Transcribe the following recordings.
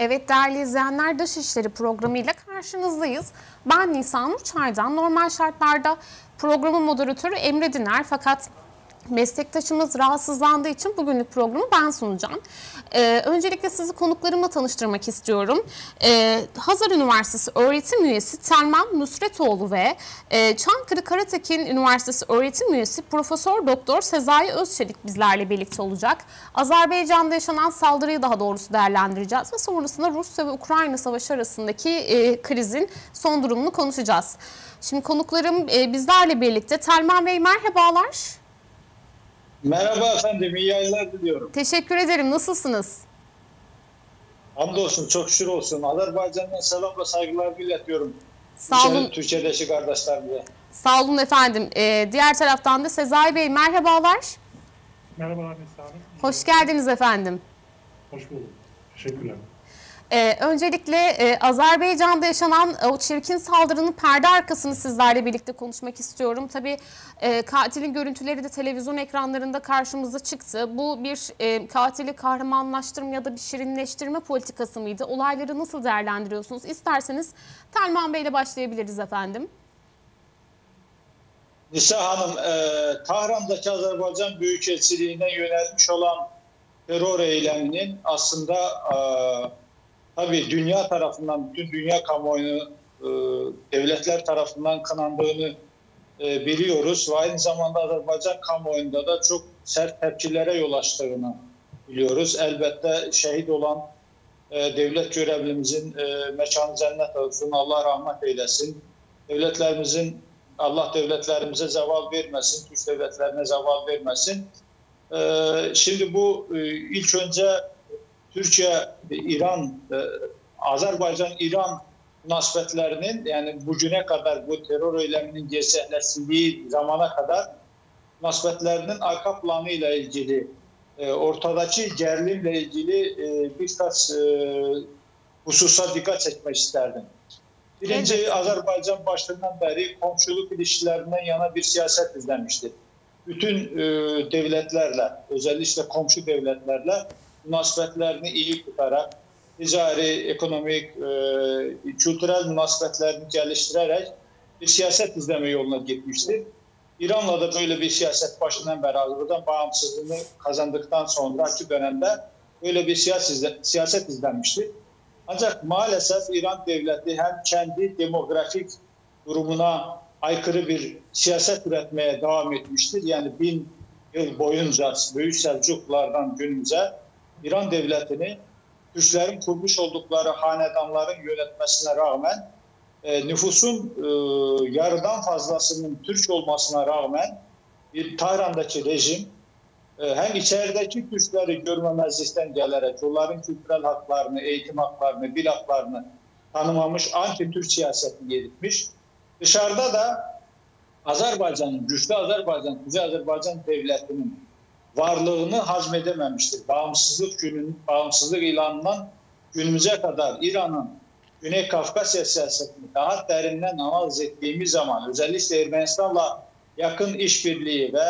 Evet değerli izleyenler, Dışişleri programıyla karşınızdayız. Ben Nisanur Çaydan. Normal şartlarda programın moderatörü Emre Diner, fakat meslektaşımız rahatsızlandığı için bugünlük programı ben sunacağım. Öncelikle sizi konuklarımla tanıştırmak istiyorum. Hazar Üniversitesi öğretim üyesi Telman Nusretoğlu ve Çankırı Karatekin Üniversitesi öğretim üyesi Profesör Doktor Sezai Özçelik bizlerle birlikte olacak. Azerbaycan'da yaşanan saldırıyı daha doğrusu değerlendireceğiz ve sonrasında Rusya ve Ukrayna savaşı arasındaki krizin son durumunu konuşacağız. Şimdi konuklarım bizlerle birlikte. Telman Bey merhabalar. Merhaba efendim, iyi yayınlar diliyorum. Teşekkür ederim. Nasılsınız? Hamdolsun, çok şükür olsun. Azerbaycan'dan selam ve saygılar iletiyorum. Sağ olun. Türkiye'deki kardeşlerimize. Sağ olun efendim. Diğer taraftan da Sezai Bey merhabalar. Merhabalar Nisa Hanım. Hoş geldiniz efendim. Hoş bulduk. Teşekkürler. Öncelikle Azerbaycan'da yaşanan o çirkin saldırının perde arkasını sizlerle birlikte konuşmak istiyorum. Tabii katilin görüntüleri de televizyon ekranlarında karşımıza çıktı. Bu bir katili kahramanlaştırma ya da bir şirinleştirme politikası mıydı? Olayları nasıl değerlendiriyorsunuz? İsterseniz Telman Bey ile başlayabiliriz efendim. Nisa Hanım, Tahran'daki Azerbaycan Büyükelçiliğine yönelmiş olan terör eyleminin aslında tabii dünya tarafından, bütün dünya kamuoyunu, devletler tarafından kınandığını biliyoruz. Ve aynı zamanda Azerbaycan kamuoyunda da çok sert tepkilere yol açtığını biliyoruz. Elbette şehit olan devlet görevlimizin mekanı cennet olsun, Allah rahmet eylesin. Allah devletlerimize zeval vermesin, Türk devletlerine zeval vermesin. Şimdi bu ilk önce Türkiye-İran, Azerbaycan-İran münasebetlerinin, yani bugüne kadar bu terör eyleminin gerçekleştiği zamana kadar münasebetlerinin arka planı ile ilgili, ortadaki gerilimle ilgili birkaç hususa dikkat çekmek isterdim. Birinci, evet. Azerbaycan başından beri komşuluk ilişkilerinden yana bir siyaset izlemiştir. Bütün devletlerle, özellikle komşu devletlerle münasebetlerini iyi tutarak, ticari, ekonomik, kültürel münasebetlerini geliştirerek bir siyaset izleme yoluna gitmiştir. İran'la da böyle bir siyaset başından beri, Azerbaycan bağımsızlığını kazandıktan sonraki dönemde böyle bir siyaset izlenmiştir. Ancak maalesef İran devleti hem kendi demografik durumuna aykırı bir siyaset üretmeye devam etmiştir. Yani 1000 yıl boyunca Büyük Selçuklulardan günümüze İran devletini Türklerin kurmuş oldukları hanedanların yönetmesine rağmen, nüfusun yarıdan fazlasının Türk olmasına rağmen bir Tahran'daki rejim hem içerideki Türkleri görmemezlikten gelerek onların kültürel haklarını, eğitim haklarını, dil haklarını tanımamış, anti-Türk siyasetini yürütmüş. Dışarıda da Azerbaycan'ın, güçlü Azerbaycan, Kuzey Azerbaycan devletinin varlığını hazmedememiştir. Bağımsızlık ilanından günümüze kadar İran'ın Güney Kafkasya siyasetini daha derinden analiz ettiğimiz zaman, özellikle Ermenistan'la yakın işbirliği ve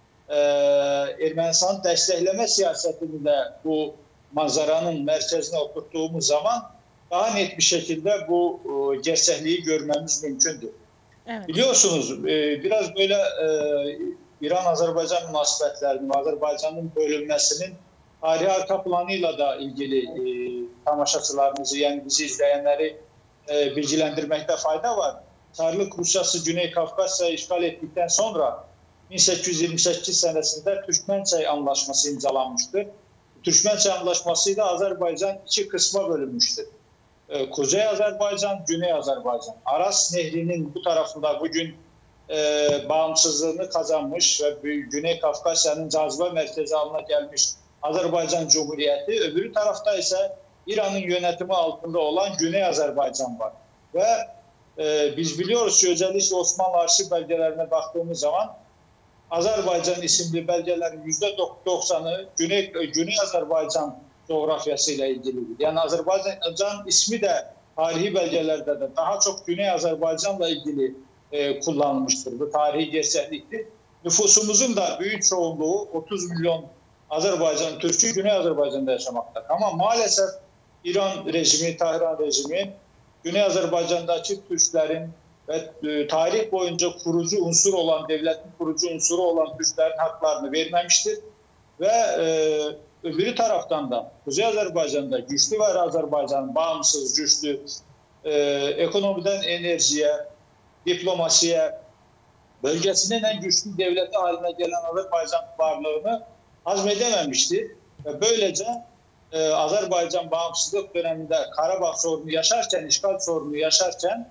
Ermenistan'ı destekleme siyasetini de bu manzaranın merkezine oturttuğumuz zaman daha net bir şekilde bu gerçekliği görmemiz mümkündür. Evet. Biliyorsunuz biraz böyle İran-Azerbaycan münasebetlerinin, Azerbaycan'ın bölünmesinin tarihi arka planıyla da ilgili tamaşaçılarımızı, yani bizi izleyenleri bilgilendirmekte fayda var. Çarlık Rusyası Güney Kafkasya'yı işgal ettikten sonra 1828 senesinde Türkmençay Anlaşması imzalanmıştır. Türkmençay Anlaşması'yla Azerbaycan iki kısma bölünmüştür. Kuzey Azerbaycan, Güney Azerbaycan. Aras Nehri'nin bu tarafında bugün bağımsızlığını kazanmış ve Güney Kafkasya'nın cazibe merkezi haline gelmiş Azerbaycan Cumhuriyeti. Öbürü tarafta ise İran'ın yönetimi altında olan Güney Azerbaycan var. Ve biz biliyoruz ki özellikle Osmanlı arşiv belgelerine baktığımız zaman Azerbaycan isimli belgelerin %90'ı Güney Azerbaycan coğrafyasıyla ilgilidir. Yani Azerbaycan ismi de tarihi belgelerde de daha çok Güney Azerbaycan'la ilgili kullanılmıştır. Bu tarihi gerçekliktir. Nüfusumuzun da büyük çoğunluğu 30 milyon Azerbaycan Türk'ü Güney Azerbaycan'da yaşamaktadır. Ama maalesef İran rejimi, Tahran rejimi Güney Azerbaycan'daki Türklerin ve tarih boyunca kurucu unsur olan, devletin kurucu unsuru olan Türklerin haklarını vermemiştir. Ve öbürü taraftan da Kuzey Azerbaycan'da güçlü var Azerbaycan, bağımsız, güçlü, ekonomiden enerjiye, diplomasiye, bölgesinin en güçlü devleti haline gelen Azerbaycan varlığını hazmedememiştir. Ve böylece Azerbaycan bağımsızlık döneminde Karabağ sorunu yaşarken, işgal sorunu yaşarken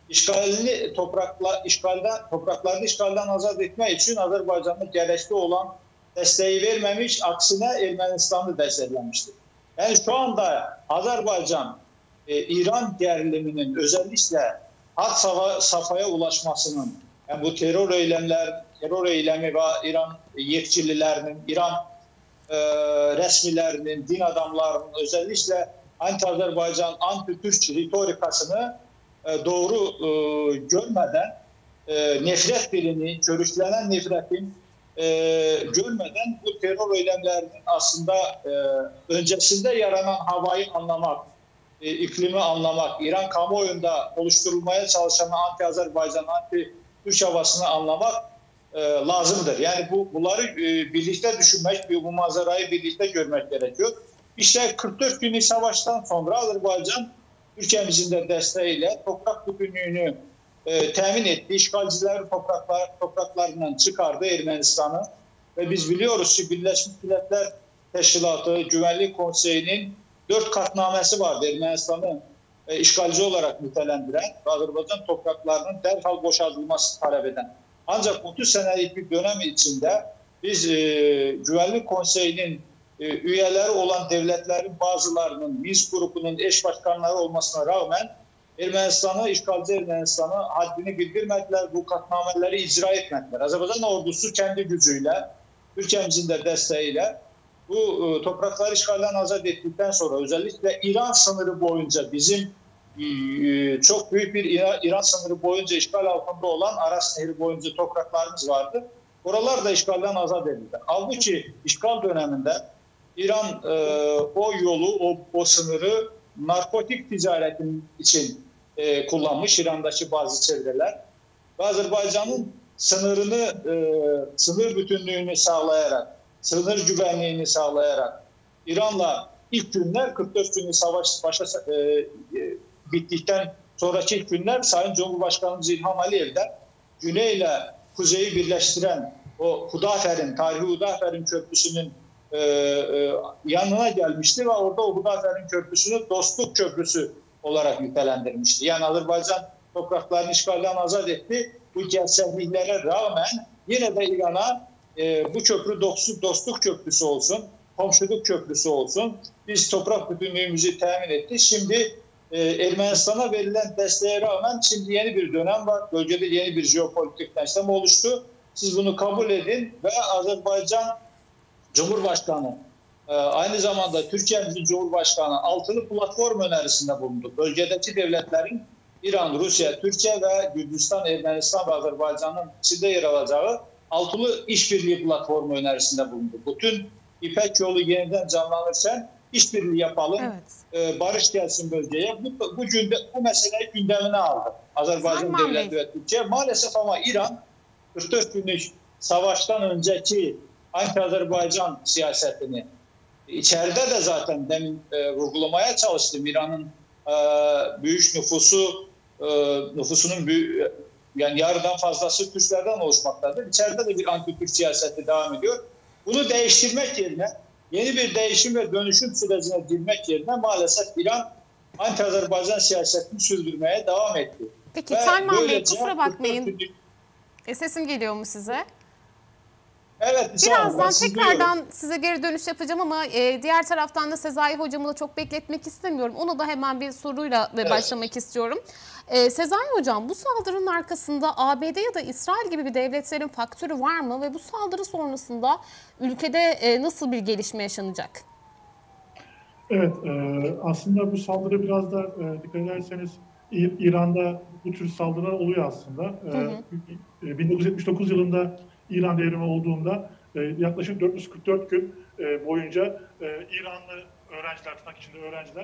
topraklarını işgalden azad etmek için Azerbaycan'da gerekli olan desteği vermemiş, aksine Ermenistan'ı desteklemiştir. Yani şu anda Azerbaycan, İran geriliminin özellikle had safhaya ulaşmasının, yani bu terör eylemi ve İran yetkililerinin, İran resmilerinin, din adamlarının özellikle anti-Azerbaycan, anti-Türk ritorikasını doğru görmeden, nefret dilini, körüklenen nefretin görmeden bu terör eylemlerinin aslında öncesinde yaranan havayı anlamak, iklimi anlamak, İran kamuoyunda oluşturulmaya çalışan anti-Azerbaycan, anti-Türk havasını anlamak lazımdır. Yani bunları birlikte düşünmek, bu manzarayı birlikte görmek gerekiyor. İşte 44 günlük savaştan sonra Azerbaycan ülkemizin de desteğiyle toprak bütünlüğünü temin etti. İşgalciler topraklarından çıkardı Ermenistan'ı. Ve biz biliyoruz ki Birleşmiş Milletler Teşkilatı Güvenlik Konseyi'nin 4 kartnamesi vardı Ermenistan'ı işgalci olarak nitelendiren ve Azerbaycan topraklarının derhal boşaltılması talep eden. Ancak 30 senelik bir dönem içinde biz Güvenlik Konseyi'nin üyeleri olan devletlerin bazılarının Minsk grubunun eş başkanları olmasına rağmen işgalci Ermenistan'ı haddini bildirmediler, bu kartnameleri icra etmediler. Azerbaycan ordusu kendi gücüyle, ülkemizin de desteğiyle bu toprakları işgalden azat ettikten sonra özellikle İran sınırı boyunca bizim çok büyük bir İran sınırı boyunca işgal altında olan Aras Nehri boyunca topraklarımız vardı. Oralar da işgalden azat edildi. Halbuki işgal döneminde İran o yolu, o sınırı narkotik ticaretin için kullanmış İran'daki bazı çevreler. Ve Azerbaycan'ın sınır bütünlüğünü sağlayarak, sınır güvenliğini sağlayarak İran'la ilk günler 44 günlük savaş bittikten sonraki ilk günler Sayın Cumhurbaşkanımız İlham Aliyev'den Güney ile Kuzey'i birleştiren o Hudafer'in, tarihi Hudafer'in köprüsünün yanına gelmişti ve orada o Hudafer'in köprüsünü Dostluk Köprüsü olarak nitelendirmişti. Yani Azerbaycan topraklarını işgalden azat etti. Bu gerçekliklere rağmen yine de İran'a bu köprü Dostluk Köprüsü olsun, komşuluk köprüsü olsun. Biz toprak bütünlüğümüzü temin etti. Şimdi Ermenistan'a verilen desteğe rağmen şimdi yeni bir dönem var. Bölgede yeni bir jeopolitik denklem oluştu. Siz bunu kabul edin ve Azerbaycan Cumhurbaşkanı aynı zamanda Türkiye'mizin Cumhurbaşkanı altılı platform önerisinde bulundu. Bölgedeki devletlerin İran, Rusya, Türkiye ve Gürcistan, Ermenistan ve Azerbaycan'ın içinde yer alacağı altılı işbirliği platformu önerisinde bulundu. Bütün İpek yolu yeniden canlanırken işbirliği yapalım, evet. Barış gelsin bölgeye. Bu meseleyi gündemine aldı Azerbaycan devleti ve Türkiye. Maalesef ama İran 44 günlük savaştan önceki anti-Azerbaycan siyasetini içeride de zaten demin vurgulamaya çalıştım. İran'ın büyük nüfusunun yani yarıdan fazlası Türklerden oluşmaktadır. İçeride de bir anti-Türk siyaseti devam ediyor. Bunu değiştirmek yerine yeni bir değişim ve dönüşüm sürecine girmek yerine maalesef İran anti-Azerbaycan siyasetini sürdürmeye devam etti. Peki Selman Bey kusura bakmayın. Sesim geliyor mu size? Evet. Birazdan tekrardan size geri dönüş yapacağım ama diğer taraftan da Sezai Hocam'ı da çok bekletmek istemiyorum. Onu da hemen bir soruyla başlamak istiyorum. Sezai Hocam, bu saldırının arkasında ABD ya da İsrail gibi bir devletlerin faktörü var mı? Ve bu saldırı sonrasında ülkede nasıl bir gelişme yaşanacak? Evet, aslında bu saldırı biraz da dikkat ederseniz İran'da bu tür saldırılar oluyor aslında. 1979 yılında İran devrimi olduğunda yaklaşık 444 gün boyunca İranlı öğrenciler, tırnak içinde öğrenciler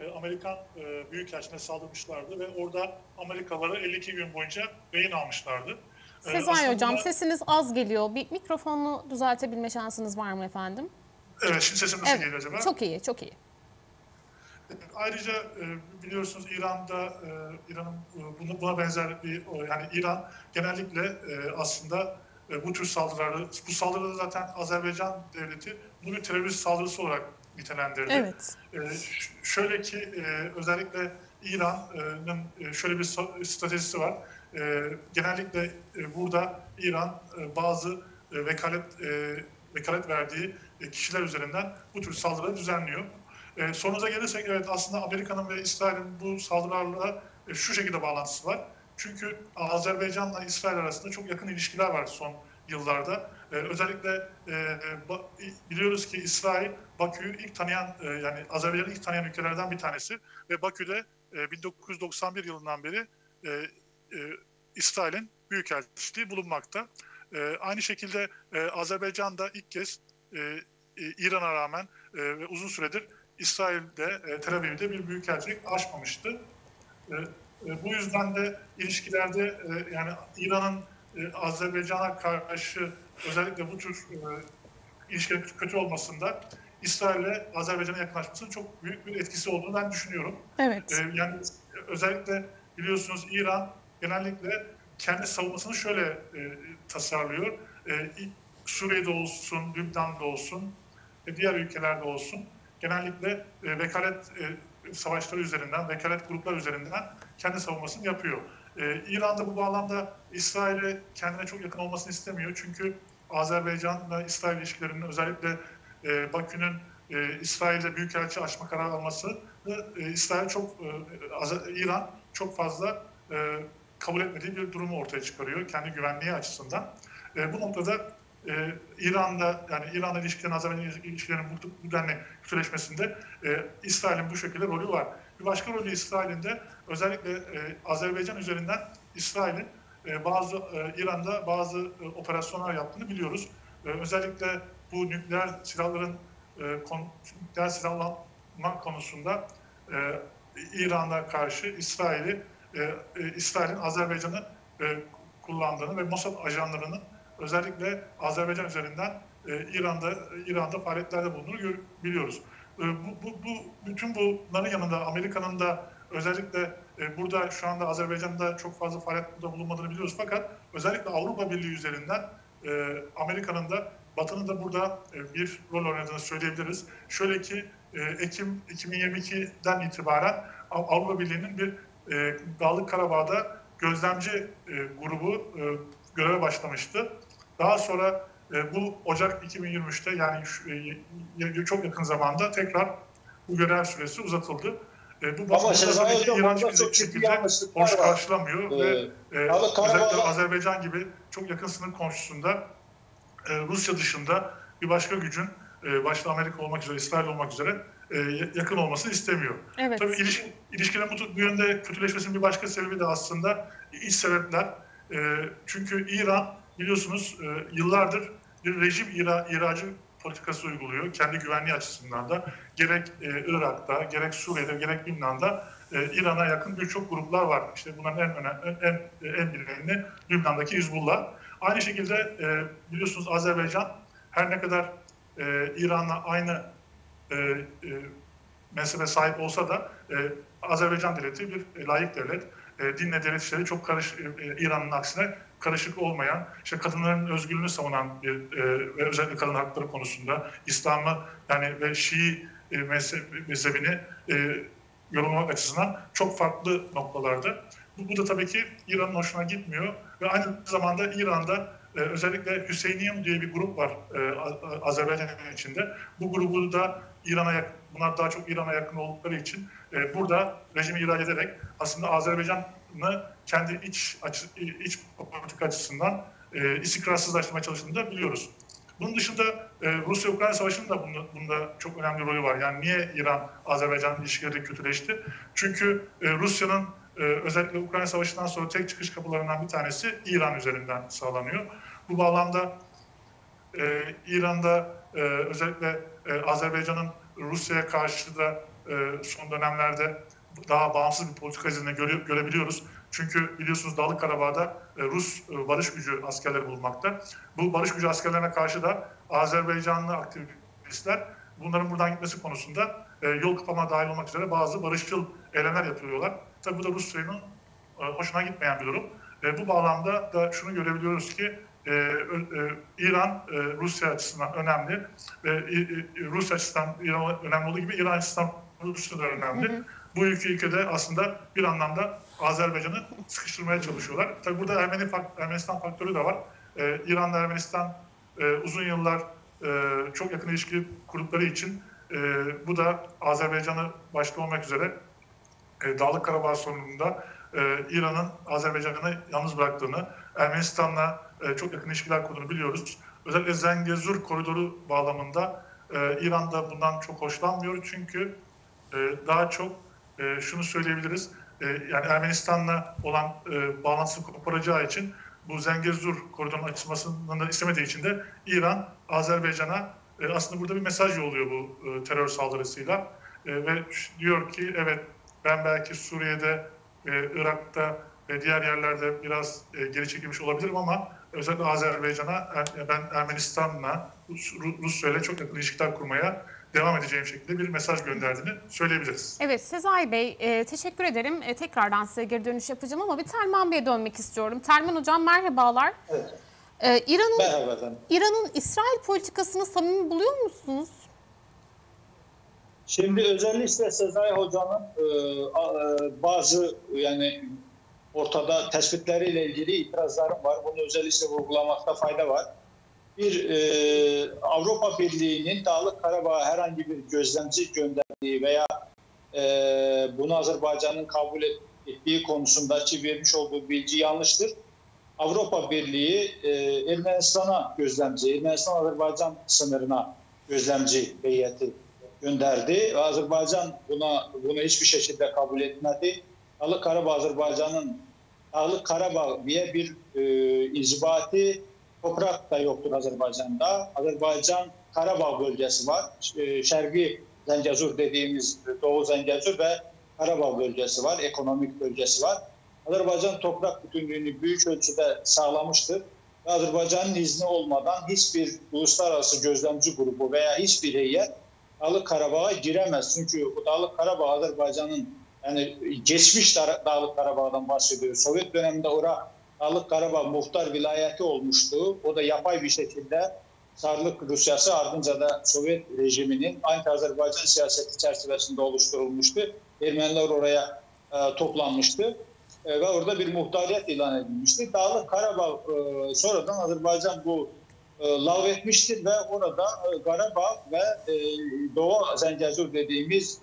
Amerikan Büyükelçiliğine saldırmışlardı ve orada Amerikalıları 52 gün boyunca rehin almışlardı. Sezai Hocam, sesiniz az geliyor. Bir mikrofonunu düzeltebilme şansınız var mı efendim? Evet, şimdi sesim nasıl geliyor acaba? Çok iyi, çok iyi. Ayrıca biliyorsunuz İran'ın buna benzer yani İran genellikle aslında bu tür bu saldırıda zaten Azerbaycan devleti bunu bir terörist saldırısı olarak nitelendirdi. Evet. Şöyle ki özellikle İran'ın şöyle bir stratejisi var. Genellikle burada İran bazı vekalet verdiği kişiler üzerinden bu tür saldırıları düzenliyor. Sonuza gelirsek evet aslında Amerika'nın ve İsrail'in bu saldırılarla şu şekilde bağlantısı var. Çünkü Azerbaycan'la İsrail arasında çok yakın ilişkiler var son yıllarda. Özellikle biliyoruz ki İsrail Bakü'yü ilk tanıyan yani Azerbaycan'ı ilk tanıyan ülkelerden bir tanesi ve Bakü'de 1991 yılından beri İsrail'in büyükelçiliği bulunmakta. Aynı şekilde Azerbaycan'da ilk kez İran'a rağmen ve uzun süredir İsrail'de, Tel Aviv'de bir büyükelçilik açmamıştı. Bu yüzden de ilişkilerde yani İran'ın Azerbaycan'a karşı özellikle bu tür ilişkilerin kötü olmasında İsrail'le Azerbaycan'a yakınlaşmasının çok büyük bir etkisi olduğunu ben düşünüyorum. Evet. Yani özellikle biliyorsunuz İran genellikle kendi savunmasını şöyle tasarlıyor. Suriye'de olsun, Lübnan'da olsun, diğer ülkelerde olsun genellikle vekalet savaşları üzerinden, vekalet gruplar üzerinden kendi savunmasını yapıyor. İran da bu bağlamda İsrail'e kendine çok yakın olmasını istemiyor. Çünkü Azerbaycan'la İsrail ilişkilerinin özellikle Bakü'nün İsrail'de büyükelçi açma kararı alması İran çok fazla kabul etmediği bir durumu ortaya çıkarıyor kendi güvenliği açısından. Bu noktada İran'la ilişkilerin, Azerbaycan ilişkilerinin bu denli kötüleşmesinde İsrail'in bu şekilde rolü var. Bir başka rolü İsrail'in de özellikle Azerbaycan üzerinden İsrail'in İran'da bazı operasyonlar yaptığını biliyoruz. Özellikle bu nükleer silahlanma konusunda İran'a karşı İsrail'in Azerbaycan'ı kullandığını ve Mossad ajanlarının özellikle Azerbaycan üzerinden İran'da faaliyetlerde bulunduğunu biliyoruz. Bütün bunların yanında Amerika'nın da özellikle burada şu anda Azerbaycan'da çok fazla faaliyette bulunmadığını biliyoruz. Fakat özellikle Avrupa Birliği üzerinden Amerika'nın da Batı'nın da burada bir rol oynadığını söyleyebiliriz. Şöyle ki Ekim 2022'den itibaren Avrupa Birliği'nin bir Dağlık Karabağ'da gözlemci grubu göreve başlamıştı. Daha sonra bu Ocak 2023'te yani çok yakın zamanda tekrar bu görev süresi uzatıldı. Bu Ama Sezai Hocam İran orada çok ciddi yanlışlıklar hoş var. karşılamıyor ve özellikle Azerbaycan gibi çok yakın sınır komşusunda Rusya dışında bir başka gücün başta Amerika olmak üzere, İsrail olmak üzere yakın olmasını istemiyor. Evet. Tabii ilişkilerin bu yönde kötüleşmesinin bir başka sebebi de aslında iç sebepler. Çünkü İran biliyorsunuz yıllardır bir rejim ihracı politikası uyguluyor. Kendi güvenliği açısından da gerek Irak'ta, gerek Suriye'de, gerek Lübnan'da İran'a yakın birçok gruplar var. İşte bunların en bilineni Lübnan'daki Hizbullah. Aynı şekilde biliyorsunuz Azerbaycan her ne kadar İran'la aynı mezhebe sahip olsa da Azerbaycan devleti bir layık devlet. Dinle devlet işleri çok İran'ın aksine karışık olmayan, işte kadınların özgürlüğünü savunan ve özellikle kadın hakları konusunda İslam'ı yani ve Şii mezhebini yorumlamak açısından çok farklı noktalarda. Bu da tabii ki İran'ın hoşuna gitmiyor ve aynı zamanda İran'da özellikle Hüseyiniyim diye bir grup var Azerbaycan içinde. Bu grubu da bunlar daha çok İran'a yakın oldukları için burada rejimi ihraç ederek aslında Azerbaycan'ı kendi iç politik açısından istikrarsızlaştırmaya çalıştığını da biliyoruz. Bunun dışında Rusya-Ukrayna Savaşı'nın da bunda çok önemli rolü var. Yani niye İran-Azerbaycan ilişkileri kötüleşti? Çünkü Rusya'nın özellikle Ukrayna Savaşı'ndan sonra tek çıkış kapılarından bir tanesi İran üzerinden sağlanıyor. Bu bağlamda İran'da özellikle Azerbaycan'ın Rusya'ya karşı da son dönemlerde daha bağımsız bir politika izini görebiliyoruz. Çünkü biliyorsunuz Dağlık Karabağ'da Rus barış gücü askerleri bulunmakta. Bu barış gücü askerlerine karşı da Azerbaycanlı aktivistler bunların buradan gitmesi konusunda yol kapama dahil olmak üzere bazı barışçıl eylemler yapıyorlar. Tabii bu da Rusya'nın hoşuna gitmeyen bir durum. Bu bağlamda da şunu görebiliyoruz ki İran Rusya açısından önemli ve Rusya açısından İran önemli olduğu gibi İran açısından Rusya da önemli. Hı hı. Bu iki ülkede aslında bir anlamda Azerbaycan'ı sıkıştırmaya çalışıyorlar. Tabii burada Ermenistan faktörü de var. İran'la Ermenistan uzun yıllar çok yakın ilişki kurdukları için bu da Azerbaycan'ı başta olmak üzere Dağlık Karabağ sorununda İran'ın Azerbaycan'ı yalnız bıraktığını, Ermenistan'la çok yakın ilişkiler kurduğunu biliyoruz. Özellikle Zengezur koridoru bağlamında İran da bundan çok hoşlanmıyor. Çünkü daha çok şunu söyleyebiliriz, yani Ermenistan'la olan bağlantısını koparacağı için bu Zengezur koridorunun açılmasını da istemediği için de İran, Azerbaycan'a aslında burada bir mesaj yolluyor bu terör saldırısıyla. Ve diyor ki evet ben belki Suriye'de, Irak'ta ve diğer yerlerde biraz geri çekilmiş olabilirim ama özellikle Azerbaycan'a ben Ermenistan'la, Rusya'yla çok yakın ilişkiler kurmaya devam edeceğim şekilde bir mesaj gönderdiğini söyleyebiliriz. Evet Sezai Bey teşekkür ederim. Tekrardan size geri dönüş yapacağım ama bir Telman Bey'e dönmek istiyorum. Telman Hocam merhabalar. Evet. İran'ın İsrail politikasını samimi buluyor musunuz? Şimdi özellikle Sezai Hoca'nın bazı yani ortada tespitleriyle ilgili itirazlarım var. Bunu özellikle vurgulamakta fayda var. Bir Avrupa Birliği'nin Dağlık Karabağ'a herhangi bir gözlemci gönderdiği veya bunu Azerbaycan'ın kabul ettiği konusundaki vermiş olduğu bilgi yanlıştır. Avrupa Birliği Ermenistan'a gözlemci, Ermenistan-Azerbaycan sınırına gözlemci heyeti gönderdi. Azerbaycan bunu hiçbir şekilde kabul etmedi. Dağlık Karabağ Azerbaycan'ın Dağlık Karabağ diye bir inzibati toprak da yoktur Azerbaycan'da. Azerbaycan Karabağ bölgesi var. Şerqi Zengezur dediğimiz Doğu Zengezur ve Karabağ bölgesi var. Ekonomik bölgesi var. Azerbaycan toprak bütünlüğünü büyük ölçüde sağlamıştır. Ve Azerbaycan'ın izni olmadan hiçbir uluslararası gözlemci grubu veya hiçbir heyet Dağlık Karabağ'a giremez. Çünkü bu Dağlık Karabağ Azerbaycan'ın yani geçmiş Dağlık Karabağ'dan bahsediyor. Sovyet döneminde Dağlık Karabağ muhtar vilayeti olmuştu. O da yapay bir şekilde Çarlık Rusyası ardınca da Sovyet rejiminin anti-Azerbaycan siyaseti çerçevesinde oluşturulmuştu. Ermeniler oraya toplanmıştı ve orada bir muhtariyet ilan edilmişti. Dağlık Karabağ sonradan Azerbaycan bu lağvetmiştir ve orada Karabağ ve Doğu Zengezur dediğimiz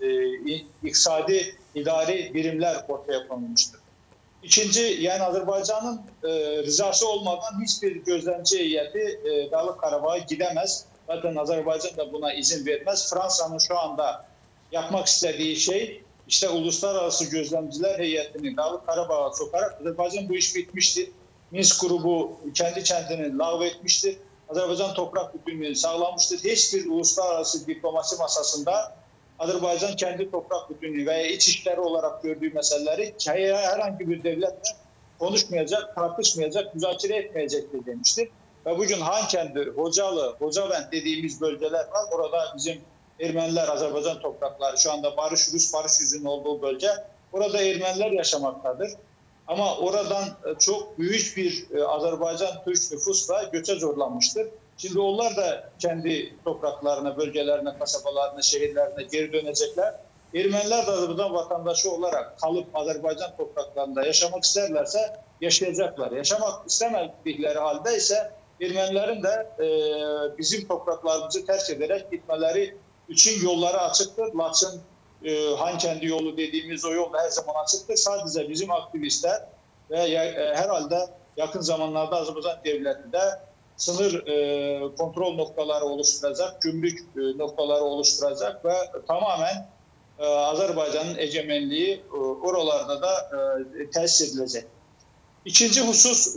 iktisadi idari birimler ortaya konulmuştur. İkinci, yani Azerbaycan'ın rızası olmadan hiçbir gözlemci heyeti Dağlık Karabağ'a gidemez. Zaten Azerbaycan da buna izin vermez. Fransa'nın şu anda yapmak istediği şey işte uluslararası gözlemciler heyetini Dağlık Karabağ'a sokarak Azerbaycan bu iş bitmiştir. Minsk grubu kendi kendini lağvetmiştir. Azerbaycan toprak bütünlüğünü sağlamıştır. Hiçbir uluslararası diplomasi masasında Azerbaycan kendi toprak bütünlüğü veya iç işleri olarak gördüğü meseleleri herhangi bir devletle konuşmayacak, tartışmayacak, müzakere etmeyecektir demiştir. Ve bugün Hankendi, Hocalı, Hocavent dediğimiz bölgeler var. Orada bizim Ermeniler, Azerbaycan toprakları şu anda Rus barış yüzünün olduğu bölge. Orada Ermeniler yaşamaktadır. Ama oradan çok büyük bir Azerbaycan Türk nüfusla göçe zorlanmıştır. Şimdi onlar da kendi topraklarına, bölgelerine, kasabalarına, şehirlerine geri dönecekler. Ermeniler de Azerbaycan vatandaşı olarak kalıp Azerbaycan topraklarında yaşamak isterlerse yaşayacaklar. Yaşamak istemedikleri halde ise Ermenilerin de bizim topraklarımızı terk ederek gitmeleri için yolları açıktır. Laçın, Hankendi yolu dediğimiz o yol her zaman açıktır. Sadece bizim aktivistler ve herhalde yakın zamanlarda Azerbaycan devleti de sınır kontrol noktaları oluşturacak, gümrük noktaları oluşturacak ve tamamen Azerbaycan'ın egemenliği oralarda da tesis edilecek. İkinci husus,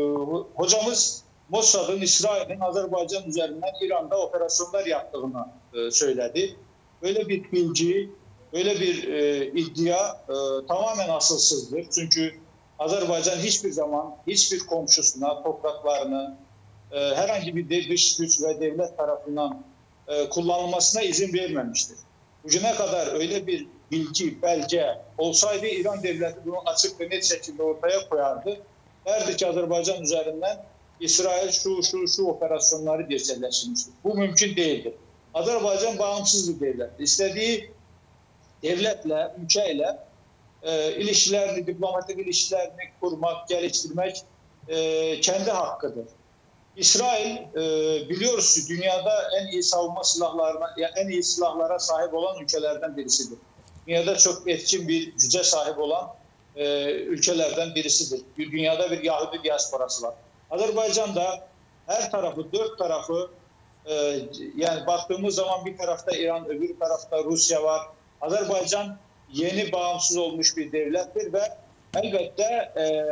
hocamız Mossad'ın, İsrail'in Azerbaycan üzerinden İran'da operasyonlar yaptığını söyledi. Böyle bir bilgi böyle bir iddia tamamen asılsızdır. Çünkü Azerbaycan hiçbir zaman hiçbir komşusuna topraklarını herhangi bir dış güç ve devlet tarafından kullanılmasına izin vermemiştir. Bugüne kadar öyle bir bilgi, belge olsaydı İran devleti bunu açık ve net şekilde ortaya koyardı. Derdi ki Azerbaycan üzerinden İsrail şu operasyonları gerçekleştirmiştir. Bu mümkün değildir. Azerbaycan bağımsız bir devlet. İstediği devletle, ülkeyle ilişkilerini, diplomatik ilişkilerini kurmak, geliştirmek kendi hakkıdır. İsrail biliyoruz ki dünyada en iyi savunma silahlarına, en iyi silahlara sahip olan ülkelerden birisidir. Dünyada çok etkin bir güce sahip olan ülkelerden birisidir. Dünyada bir Yahudi diasporası var. Azerbaycan'da her tarafı, dört tarafı yani baktığımız zaman bir tarafta İran, öbür tarafta Rusya var. Azerbaycan yeni bağımsız olmuş bir devlettir ve elbette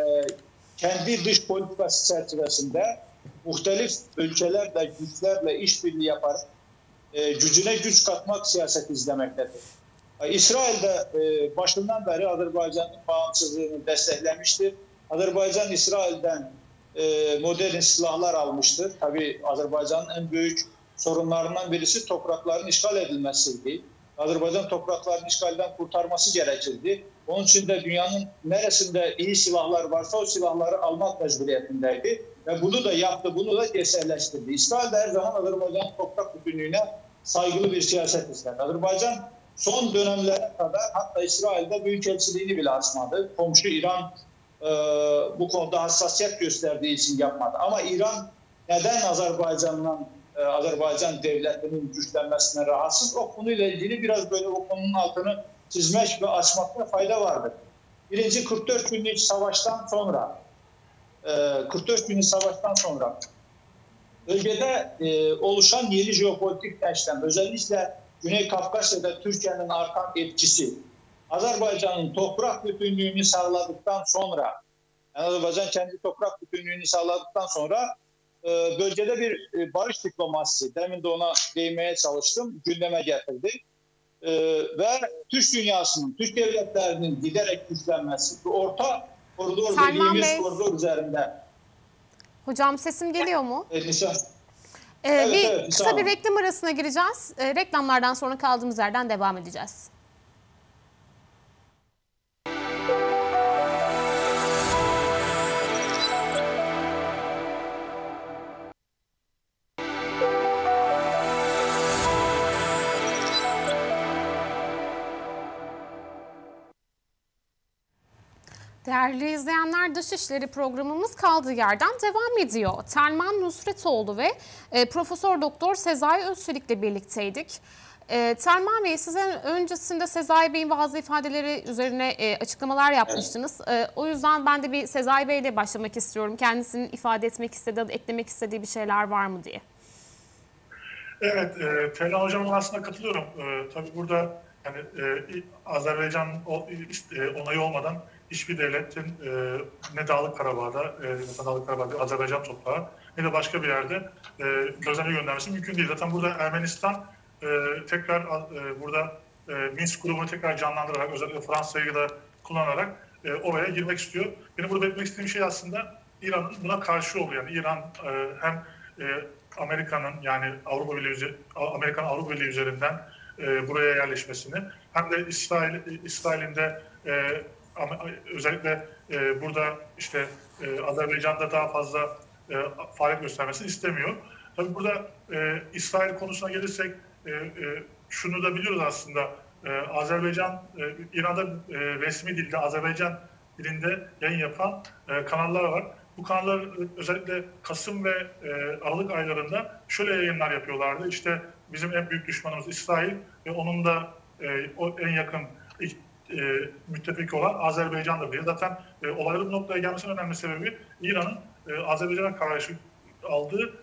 kendi dış politikası çerçevesinde muhtelif ülkelerle, güçlerle işbirliği yaparak gücüne güç katmak siyaseti izlemektedir. İsrail de başından beri Azerbaycan'ın bağımsızlığını desteklemiştir. Azerbaycan İsrail'den modern silahlar almıştır. Tabii Azerbaycan'ın en büyük sorunlarından birisi toprakların işgal edilmesiydi. Azerbaycan topraklarını işgalden kurtarması gerekirdi. Onun için de dünyanın neresinde iyi silahlar varsa o silahları almak mecburiyetindeydi. Ve bunu da yaptı, bunu da gerçekleştirdi. İsrail de her zaman Azerbaycan'ın toprak bütünlüğüne saygılı bir siyaset izledi. Azerbaycan son dönemlere kadar hatta İsrail'de büyükelçiliğini bile açmadı. Komşu İran bu konuda hassasiyet gösterdiği için yapmadı. Ama İran neden Azerbaycan devletinin güçlenmesine rahatsız? O konuyla ilgili biraz böyle o konunun altını çizmek ve açmakta fayda vardır. Birinci 44 günlük savaştan sonra 44 günlük savaştan sonra bölgede oluşan yeni jeopolitik denklem, özellikle Güney Kafkasya'da Türkiye'nin artan etkisi, Azerbaycan'ın toprak bütünlüğünü sağladıktan sonra, yani Azerbaycan kendi toprak bütünlüğünü sağladıktan sonra bölgede bir barış diplomasisi, demin de ona değinmeye çalıştım, gündeme getirdi. Ve Türk dünyasının, Türk devletlerinin giderek güçlenmesi, bu orta koridor dediğimiz koridor üzerinde. Hocam sesim geliyor mu? Evet, kısa bir reklam arasına gireceğiz. Reklamlardan sonra kaldığımız yerden devam edeceğiz. Değerli izleyenler, Dışişleri programımız kaldığı yerden devam ediyor. Telman Nusretoğlu ve Profesör Doktor Sezai Özçelik'le birlikteydik. Telman Bey, size öncesinde Sezai Bey'in bazı ifadeleri üzerine açıklamalar yapmıştınız. O yüzden ben de bir Sezai Bey ile başlamak istiyorum. Kendisinin ifade etmek istediği, eklemek istediği bir şeyler var mı diye. Evet, Telman Hocam'ın aslında katılıyorum. Tabii burada yani Azerbaycan onayı olmadan hiçbir devletin ne Dağlık Karabağ'da, Azerbaycan toprağı ne de başka bir yerde gözlemci göndermesi mümkün değil. Zaten burada Ermenistan tekrar burada Minsk grubunu tekrar canlandırarak, özellikle Fransa'yı da kullanarak oraya girmek istiyor. Benim burada etmek istediğim şey aslında İran'ın buna karşı oluyor. Yani İran hem Amerika'nın, yani Avrupa Birliği üzerinden buraya yerleşmesini, hem de İsrail'in de özellikle burada işte Azerbaycan'da daha fazla faaliyet göstermesini istemiyor. Tabii burada İsrail konusuna gelirsek şunu da biliyoruz aslında. Azerbaycan, İran'da resmi dilde, Azerbaycan dilinde yayın yapan kanallar var. Bu kanallar özellikle Kasım ve Aralık aylarında şöyle yayınlar yapıyorlardı. İşte bizim en büyük düşmanımız İsrail ve onun da o en yakın müttefiki olan Azerbaycan'dır diye. Zaten olayların bu noktaya gelmesinin önemli sebebi İran'ın Azerbaycan'a karşı aldığı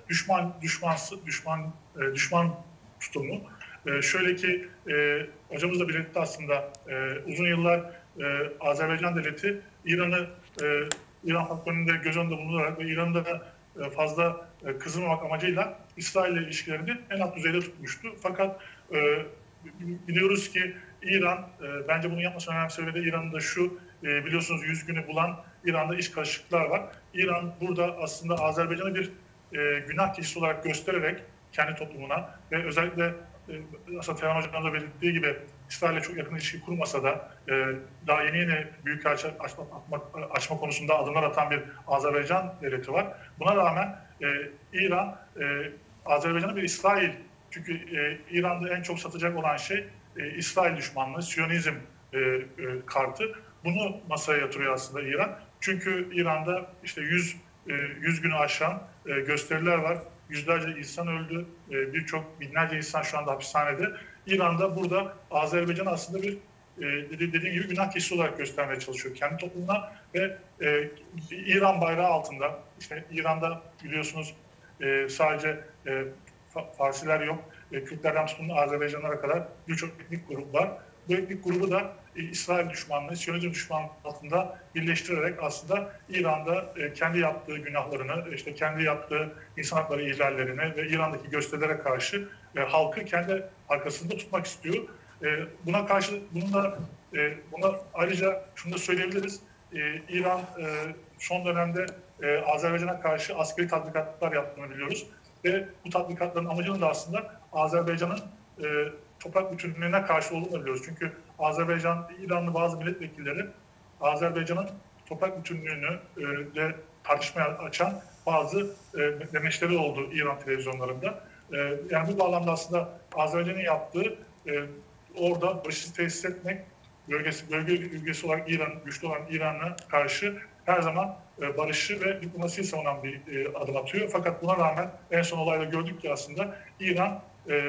düşman tutumu. Şöyle ki hocamız da belirtti aslında, uzun yıllar Azerbaycan devleti İran faktörünü de göz önünde bulundurarak ve İran'da da fazla kızmamak amacıyla İsrail ile ilişkilerini en alt düzeyde tutmuştu. Fakat biliyoruz ki İran bence bunu yapmasının önemli sebebi de İran'ın da şu, biliyorsunuz 100 günü bulan İran'da iç karışıklıklar var. İran burada aslında Azerbaycan'ı bir günah keçisi olarak göstererek kendi toplumuna ve özellikle aslında Tehan Hoca'nın da belirttiği gibi İsrail'le çok yakın ilişki kurmasa da daha yeni büyükelçi açma konusunda adımlar atan bir Azerbaycan devleti var. Buna rağmen İran Azerbaycan'ı bir İsrail, çünkü İran'da en çok satacak olan şey İsrail düşmanlığı, Siyonizm kartı. Bunu masaya yatırıyor aslında İran. Çünkü İran'da işte 100 günü aşan gösteriler var. Yüzlerce insan öldü. Birçok binlerce insan şu anda hapishanede. İran'da burada Azerbaycan aslında bir dediğim gibi günah keçisi olarak göstermeye çalışıyor kendi toplumuna ve İran bayrağı altında, işte İran'da biliyorsunuz sadece Farsiler yok, Kürtlerden tutun Azerbaycanlara kadar birçok etnik grup var. Bu etnik grubu da İsrail düşmanlığı, Siyonizm düşmanlığı altında birleştirerek aslında İran'da kendi yaptığı günahlarını, işte kendi yaptığı insan hakları ihlallerine ve İran'daki gösterilere karşı halkı kendi arkasında tutmak istiyor. Buna karşı buna ayrıca şunu da söyleyebiliriz. İran son dönemde Azerbaycan'a karşı askeri tatbikatlar yaptığını biliyoruz. Ve bu tatbikatların amacının da aslında Azerbaycan'ın toprak bütünlüğüne karşı olduğunu biliyoruz. Çünkü İranlı bazı milletvekilleri Azerbaycan'ın toprak bütünlüğünü de tartışmaya açan bazı demeçleri oldu İran televizyonlarında. Yani bu bağlamda aslında Azerbaycan'ın yaptığı orada barışı tesis etmek, bölge ülkesi olarak güçlü olan İran'a karşı her zaman barışı ve diplomasiyi savunan bir adım atıyor. Fakat buna rağmen en son olayda gördük ki aslında İran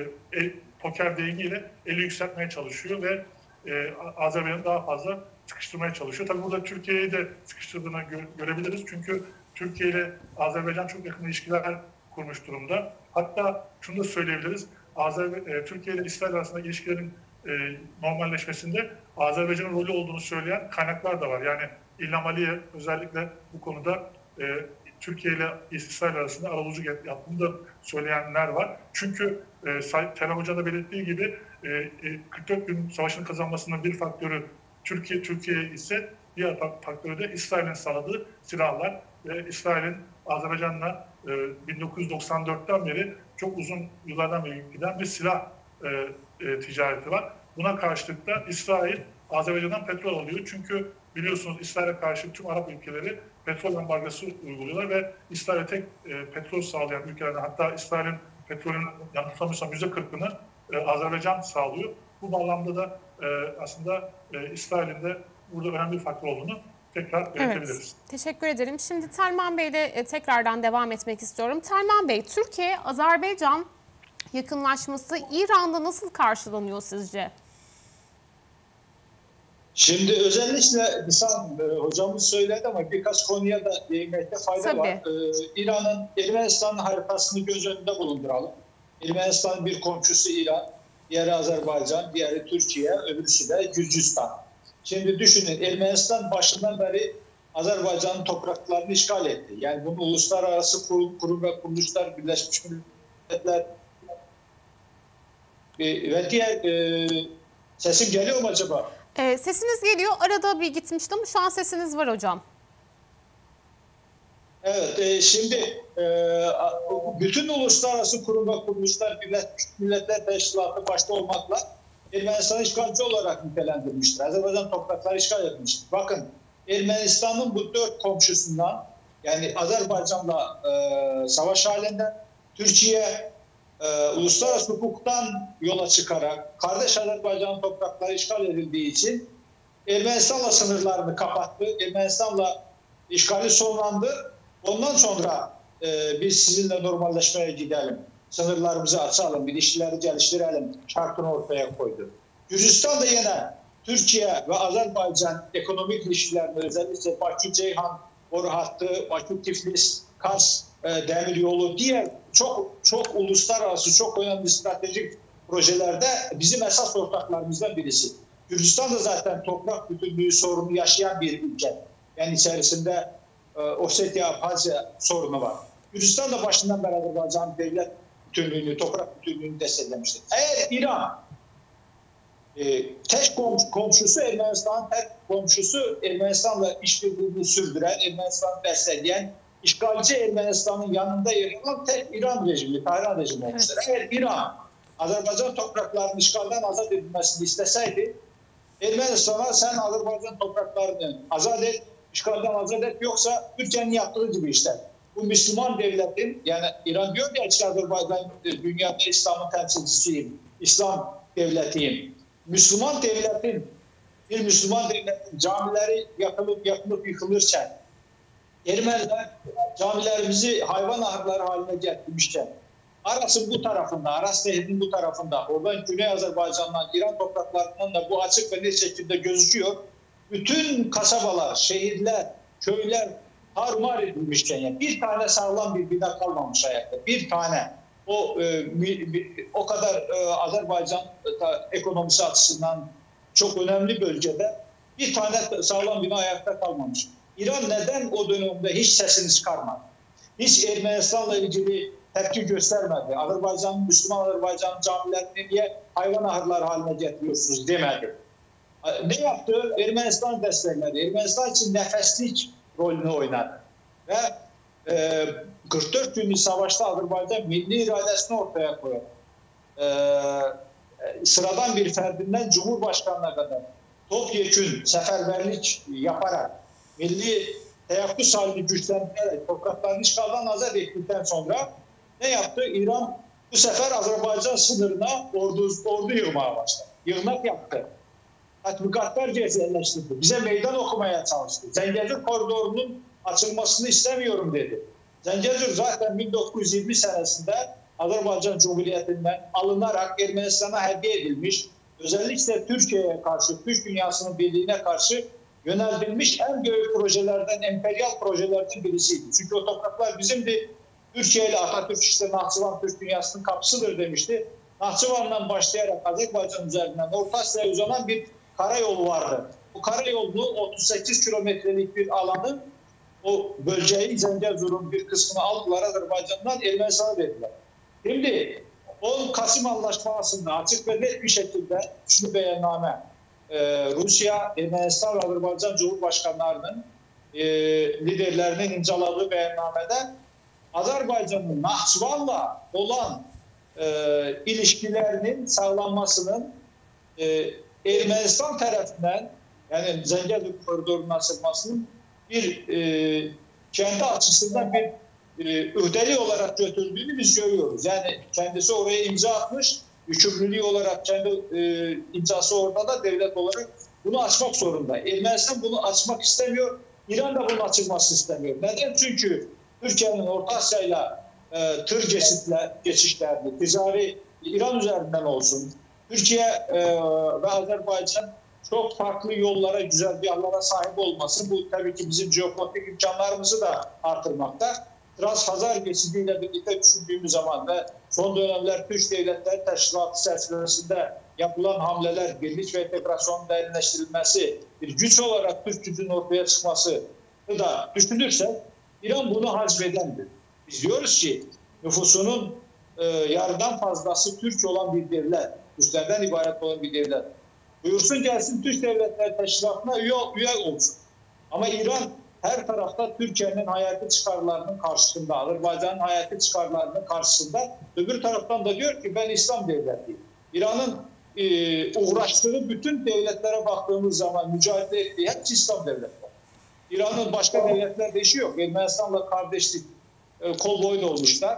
poker dengiyle eli yükseltmeye çalışıyor ve Azerbaycan'ı daha fazla sıkıştırmaya çalışıyor. Tabii burada Türkiye'yi de sıkıştırdığını görebiliriz. Çünkü Türkiye ile Azerbaycan çok yakın ilişkiler kurmuş durumda. Hatta şunu da söyleyebiliriz. Türkiye ile İsrail arasında ilişkilerin normalleşmesinde Azerbaycan'ın rolü olduğunu söyleyen kaynaklar da var. Yani İlham Aliyev özellikle bu konuda Türkiye ile İsrail arasında arabuluculuk yaptığını da söyleyenler var. Çünkü Tehan Hoca da belirttiği gibi 44 gün savaşın kazanmasının bir faktörü Türkiye ise diğer faktörü de İsrail'in sağladığı silahlar ve İsrail'in Azerbaycan'la 1994'ten beri çok uzun yıllardan beri giden bir silah ticareti var. Buna karşılık da İsrail Azerbaycan'dan petrol alıyor. Çünkü biliyorsunuz İsrail'e karşı tüm Arap ülkeleri petrol embargosu uyguluyorlar ve İsrail'e tek petrol sağlayan ülkelerden, hatta İsrail'in petrolün yanıltamıyorsam %40'ını Azerbaycan sağlıyor. Bu bağlamda da aslında İsrail'in de burada önemli bir faktör olduğunu tekrar belirtebiliriz. Evet, teşekkür ederim. Şimdi Telman Bey ile tekrardan devam etmek istiyorum. Telman Bey, Türkiye-Azerbaycan yakınlaşması İran'da nasıl karşılanıyor sizce? Şimdi özellikle Nisan hocamız söyledi ama birkaç konuya da değinmekte fayda var. İran'ın Ermenistan'ın haritasını göz önünde bulunduralım. Ermenistan'ın bir komşusu İran, diğeri Azerbaycan, diğeri Türkiye, öbürsü de Gürcistan. Şimdi düşünün, Ermenistan başından beri Azerbaycan'ın topraklarını işgal etti. Yani bunu uluslararası kurum ve kuruluşlar, Birleşmiş Milletler ve diğer sesim geliyor mu acaba? Sesiniz geliyor. Arada bir gitmişti ama şu an sesiniz var hocam. Evet, şimdi bütün uluslararası kurum ve kuruluşlar, Birleşmiş Milletler Teşkilatı başta olmakla Ermenistan'ı işgalci olarak nitelendirmiştir. Azerbaycan toprakları işgal etmiştir. Bakın, Ermenistan'ın bu 4 komşusundan, yani Azerbaycan'la savaş halinden, Türkiye uluslararası hukuktan yola çıkarak kardeş Azerbaycan'ın toprakları işgal edildiği için Ermenistan'la sınırlarını kapattı. Ermenistan'la işgali sonlandı. Ondan sonra biz sizinle normalleşmeye gidelim. Sınırlarımızı açalım, ilişkileri geliştirelim şartını ortaya koydu. Gürcistan da yine Türkiye ve Azerbaycan ekonomik ilişkilerini, özellikle Bakü-Ceyhan boru hattı, Bakü-Tiflis, Kars demir yolu, diğer çok uluslararası, çok önemli stratejik projelerde bizim esas ortaklarımızdan birisi. Gürcistan da zaten toprak bütünlüğü sorunu yaşayan bir ülke. Yani içerisinde Ossetya, Abhazya sorunu var. Gürcistan da başından beri Azerbaycan devlet bütünlüğünü, toprak bütünlüğünü desteklemiştir. Eğer İran tek komşusu Ermənistanın tek komşusu Ermənistanla işbirliğini sürdüren, Ermənistanı destekleyen, işgalci Ermənistanın yanında yer alan tek İran rejimi, Tahran rejimi olmuştur. Evet. Eğer İran Azerbaycan topraklarının işgalden azat edilmesini isteseydi, Ermenistan'a sen Azerbaycan topraklarını azat et, işgalden azat et, yoksa Türkiye'nin yaptığı gibi işte. Bu Müslüman devletin, yani İran diyor ya işte Azerbaycan dünyada İslam'ın temsilcisiyim, İslam devletiyim. Müslüman devletin, bir Müslüman devletin camileri yakılıp yıkılırken, Ermeniler camilerimizi hayvan ahırları haline getirmişken, Aras'ın bu tarafında, Aras Nehri'nin bu tarafında, oradan Güney Azerbaycan'dan, İran topraklarından da bu açık ve net şekilde gözüküyor. Bütün kasabalar, şehirler, köyler tarumar edilmişken, yani bir tane sağlam bir bina kalmamış ayakta, bir tane. O kadar Azerbaycan ekonomisi açısından çok önemli bölgede bir tane sağlam bina ayakta kalmamış. İran neden o dönemde hiç sesini çıkarmadı? Hiç Ermenistan'la ilgili tepki göstermedi. Müslüman Azerbaycan camilerini niye hayvan ahırları haline getiriyorsunuz demedi. Ne yaptı? Ermenistan destekledi. Ermenistan için nefeslik rolünü oynadı. Ve 44 günlük savaşta Azerbaycan milli iradesini ortaya koydu. Sıradan bir ferdinden Cumhurbaşkanı'na kadar topyekün seferberlik yaparak, milli teyakkuz halini güçlendirerek topraklarını işgalden azat ettikten sonra ne yaptı? İran bu sefer Azerbaycan sınırına ordu yığmaya başladı. Yığmak yaptı. Tatbikatlar gerçekleştirdi. Bize meydan okumaya çalıştı. Zengezur koridorunun açılmasını istemiyorum dedi. Zengezur zaten 1920 senesinde Azerbaycan Cumhuriyeti'nden alınarak Ermenistan'a hediye edilmiş. Özellikle Türkiye'ye karşı, Türk dünyasının birliğine karşı yöneltilmiş en büyük projelerden, emperyal projelerden birisiydi. Çünkü o topraklar bizimdi. Türkiye ile Atatürk işte Nahçıvan Türk dünyasının kapısıdır demişti. Nahçıvan'dan başlayarak Azerbaycan üzerinden Orta Asya'ya uzanan bir karayolu vardı. Bu karayolunu 38 kilometrelik bir alanı, o bölgeyi, Zengezur'un bir kısmını aldılar Azerbaycan'dan, Ermenistan'a verdiler. Şimdi 10 Kasım Anlaşması'nda açık ve net bir şekilde şu beyanname, Rusya, Ermenistan ve Azerbaycan Cumhurbaşkanlarının liderlerinin imzaladığı beyannamede Azerbaycan'ın Nahçıvan'la olan ilişkilerinin sağlanmasının Ermenistan tarafından, yani Zengezur koridorunun açılmasının bir kendi açısından bir ödeli olarak götürdüğünü biz görüyoruz. Yani kendisi oraya imza atmış, yükümlülüğü olarak kendi imzası orada da devlet olarak bunu açmak zorunda. Ermenistan bunu açmak istemiyor, İran da bunun açılmasını istemiyor. Neden? Çünkü Türkiye'nin Orta Asya'yla tır geçişlerini, ticari İran üzerinden olsun, Türkiye ve Azerbaycan çok farklı yollara, güzergahlara sahip olması, bu tabii ki bizim jeopolitik imkanlarımızı da artırmakta. Trans-Hazar geçidiyle birlikte düşündüğümüz zaman ve son dönemler Türk Devletleri Teşkilatı çerçevesinde yapılan hamleler, birlik ve integrasyonun derinleştirilmesi, bir güç olarak Türk gücünün ortaya çıkması da düşünürsek, İran bunu hazmedendir. Biz diyoruz ki nüfusunun yarıdan fazlası Türk olan bir devlet, Türklerden ibaret olan bir devlet. Buyursun gelsin Türk Devletleri Teşkilatı'na üye olsun. Ama İran her tarafta Türkiye'nin hayati çıkarlarının karşısında, Azerbaycan'ın hayati çıkarlarının karşısında. Öbür taraftan da diyor ki ben İslam devletiyim. İran'ın uğraştığı bütün devletlere baktığımız zaman mücadele ettiği hepsi İslam devletleri. İran'ın başka devletlerde işi yok. Ermenistan'la kardeşlik kol boyun olmuşlar.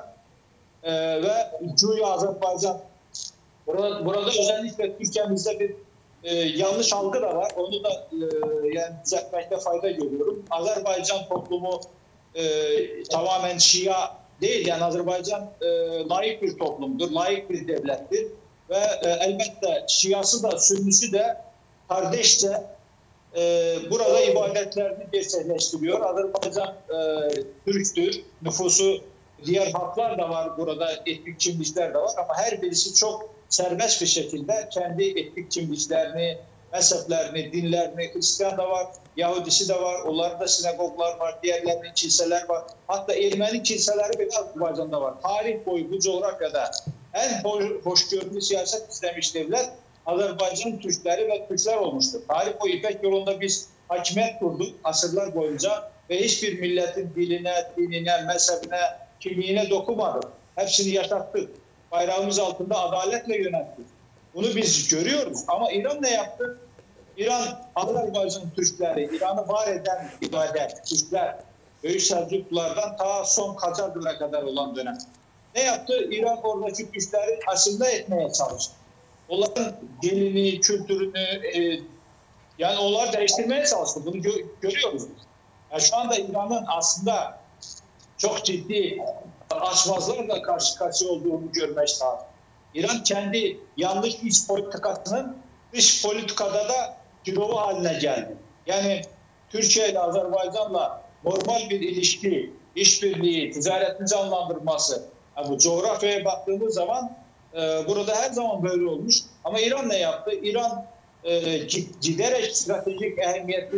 Ve Güya Azerbaycan, burada özellikle Türkiye'mizde bir yanlış algı da var. Onu da yani düzeltmekte fayda görüyorum. Azerbaycan toplumu tamamen Şia değil. Yani Azerbaycan laik bir toplumdur, laik bir devlettir. Ve elbette Şiası da Sünnisi de kardeşçe burada ibadetlerini gerçekleştiriyor. Azerbaycan Türktür. Nüfusu diğer halklar da var burada, etnik kimlikler de var ama her birisi çok serbest bir şekilde kendi etnik kimliklerini, mezheplerini, dinlerini, Hristiyan da var, Yahudisi de var, onların da sinagoglar var, diğerlerinin kiliseler var. Hatta Ermeni kiliseleri bile Azerbaycan'da var. Tarih boyu bu coğrafyada en hoşgörülü siyaset istemiş devlet Azerbaycan Türkleri ve Türkler olmuştur. Tarih boyu İpek yolunda biz hakimiyet kurduk asırlar boyunca ve hiçbir milletin diline, dinine, mezhebine, kimliğine dokunmadık. Hepsini yaşattık. Bayrağımız altında adaletle yönettik. Bunu biz görüyoruz. Ama İran ne yaptı? İran, Azerbaycan Türkleri, İran'ı var eden Türkler, Büyük Selçuklulardan ta son Kaçardır'a kadar olan dönem. Ne yaptı? İran oradaki Türkleri asimile etmeye çalıştı. Onların dilini, kültürünü, yani onları değiştirmeye çalıştı. Bunu görüyoruz. Yani şu anda İran'ın aslında çok ciddi açmazlarla karşı karşıya olduğunu görmek lazım. İran kendi yanlış iç politikasının dış politikada da girovu haline geldi. Yani Türkiye ile Azerbaycan'la normal bir ilişki, işbirliği, ticaretin canlandırması. Yani bu coğrafyaya baktığımız zaman burada her zaman böyle olmuş. Ama İran ne yaptı? İran giderek stratejik ehemmiyeti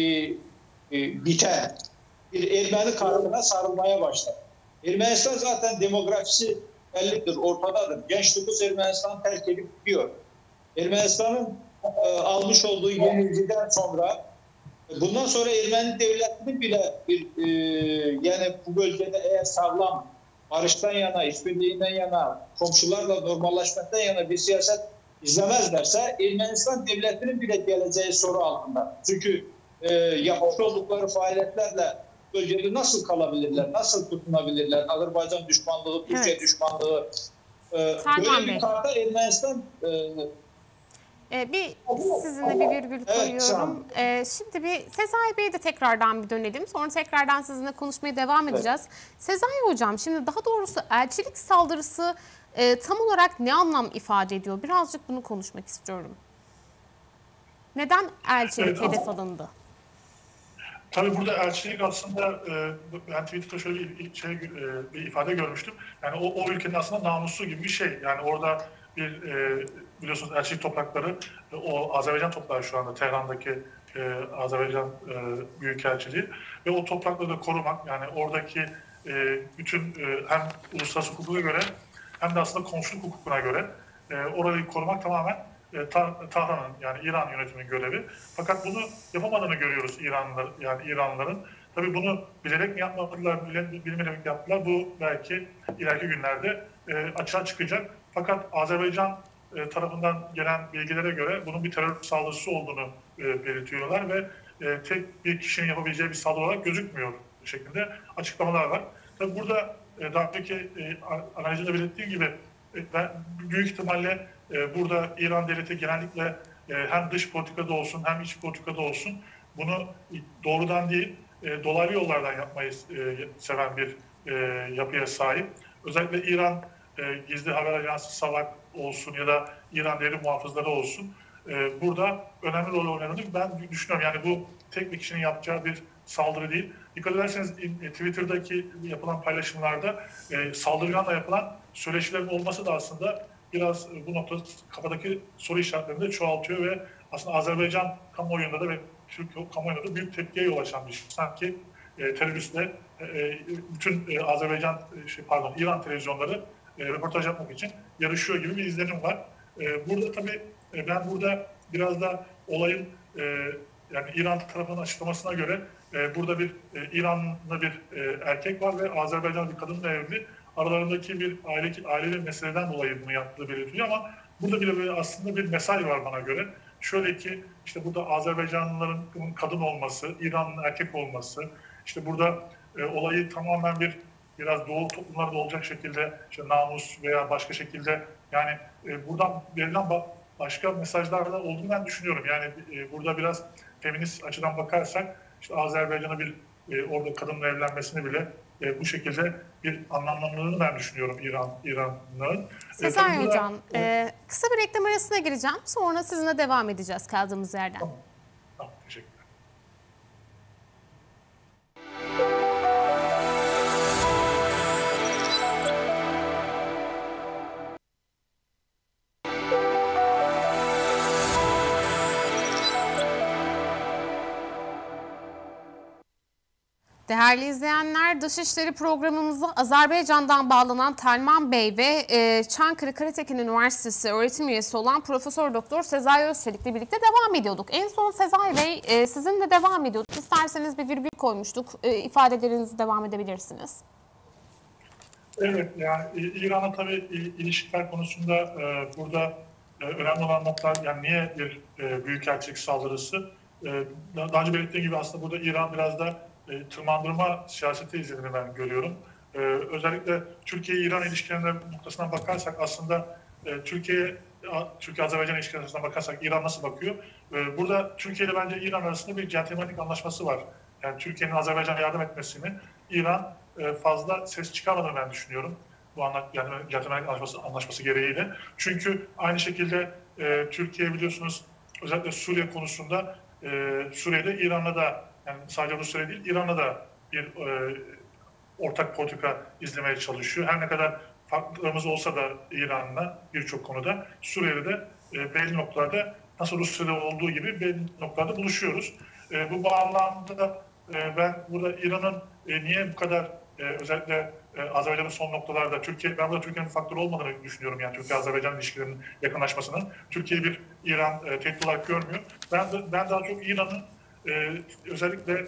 biten bir Ermeni karnına sarılmaya başladı. Ermenistan zaten demografisi bellidir, ortadadır. Genç nüfus Ermenistan'ı terk edip gidiyor. Ermenistan'ın almış olduğu yenilgiden sonra bundan sonra Ermeni devletinin bile yani bu bölgede eğer sağlam barıştan yana, işbirliğinden yana, komşularla normalleşmekten yana bir siyaset izlemezlerse Ermenistan devletinin bile geleceği soru altında. Çünkü yapmış oldukları faaliyetlerle bölgede nasıl kalabilirler, nasıl tutunabilirler? Azerbaycan düşmanlığı, Türkiye düşmanlığı. Böyle bir karta Ermenistan... Sizinle bir virgül koyuyorum. Şimdi bir Sezai Bey'e de tekrardan bir dönelim. Sonra tekrardan sizinle konuşmaya devam edeceğiz. Sezai Hocam, şimdi daha doğrusu elçilik saldırısı tam olarak ne anlam ifade ediyor? Birazcık bunu konuşmak istiyorum. Neden elçilik hedef alındı? Tabii burada elçilik aslında ben Twitter'da şöyle bir ifade görmüştüm. Yani o ülkenin aslında namusu gibi bir şey. Yani orada bir biliyorsunuz elçilik toprakları, o Azerbaycan toprağı şu anda Tehran'daki Azerbaycan Büyükelçiliği ve o toprakları da korumak, yani oradaki bütün hem uluslararası hukuka göre hem de aslında komşuluk hukukuna göre orayı korumak tamamen Tahran'ın, yani İran yönetiminin görevi. Fakat bunu yapamadığını görüyoruz İranlıların. Tabii bunu bilerek mi yapmadılar, bilmeyerek yaptılar. Bu belki ileriki günlerde açığa çıkacak. Fakat Azerbaycan tarafından gelen bilgilere göre bunun bir terör saldırısı olduğunu belirtiyorlar ve tek bir kişinin yapabileceği bir saldırı olarak gözükmüyor şeklinde açıklamalar var. Tabii burada daha önceki analizinde belirttiğim gibi ben büyük ihtimalle burada İran devleti genellikle hem dış politikada olsun hem iç politikada olsun bunu doğrudan değil dolaylı yollardan yapmayı seven bir yapıya sahip. Özellikle İran gizli haber ajansı SAVAK olsun ya da İran devlet muhafızları olsun burada önemli rol oynadığını ben düşünüyorum. Yani bu tek bir kişinin yapacağı bir saldırı değil. Dikkat ederseniz Twitter'daki yapılan paylaşımlarda saldırganla yapılan söyleşilerin olması da aslında biraz bu noktada kafadaki soru işaretlerini de çoğaltıyor ve aslında Azerbaycan kamuoyunda da ve Türk kamuoyunda da büyük tepkiye yol açan bir şey. Sanki teröristle bütün Azerbaycan, İran televizyonları röportaj yapmak için yarışıyor gibi bir izlenim var. Burada tabii ben burada biraz da olayın yani İran tarafının açıklamasına göre burada bir İranlı bir erkek var ve Azerbaycanlı bir kadınla evli. Aralarındaki bir ailevi meseleden dolayı bunu yaptığı belirtiliyor ama burada bile aslında bir mesaj var bana göre. Şöyle ki işte burada Azerbaycanlıların kadın olması, İranlı erkek olması, işte burada olayı tamamen biraz doğu toplumlarda olacak şekilde işte namus veya başka şekilde yani buradan verilen başka mesajlar da olduğunu ben düşünüyorum. Yani burada biraz feminist açıdan bakarsak işte Azerbaycan'a bir orada kadınla evlenmesini bile bu şekilde bir anlamlandığını ben düşünüyorum İran'ın. Sezai Hocam, kısa bir reklam arasına gireceğim. Sonra sizinle devam edeceğiz kaldığımız yerden. Tamam, teşekkürler. Değerli izleyenler, Dışişleri programımıza Azerbaycan'dan bağlanan Telman Bey ve Çankırı Karatekin Üniversitesi öğretim üyesi olan Profesör Doktor Sezai Özçelik'le birlikte devam ediyorduk. En son Sezai Bey sizinle devam ediyorduk. İsterseniz bir virgül koymuştuk. İfadelerinizi devam edebilirsiniz. Evet, yani İran'la tabii ilişkiler konusunda burada önemli olan noktalar, yani niye bir büyükelçilik saldırısı? Daha önce belirttiğim gibi aslında burada İran biraz da tırmandırma siyaseti izlediğini ben görüyorum. Özellikle Türkiye-İran ilişkilerine noktasından bakarsak aslında Türkiye-Azerbaycan ilişkilerine bakarsak İran nasıl bakıyor? Burada Türkiye ile bence İran arasında bir centilmenlik anlaşması var. Yani Türkiye'nin Azerbaycan'a yardım etmesini İran fazla ses çıkarmadığını ben düşünüyorum. Bu centilmenlik anlaşması gereğiyle. Çünkü aynı şekilde Türkiye biliyorsunuz özellikle Suriye konusunda Suriye'de İran'la da, yani sadece Rusya değil İran'la da bir ortak politika izlemeye çalışıyor. Her ne kadar farklılıklarımız olsa da İran'la birçok konuda Suriye'de de belli noktalarda nasıl Rusya'da olduğu gibi belli noktalarda buluşuyoruz. Bu bağlamda ben burada İran'ın niye bu kadar özellikle Azerbaycan'ın son noktalarda ben burada Türkiye'nin bir faktörü olmadığını düşünüyorum. Yani Türkiye-Azerbaycan ilişkilerinin yakınlaşmasının. Türkiye bir İran tehdit olarak görmüyor. Ben daha çok İran'ın özellikle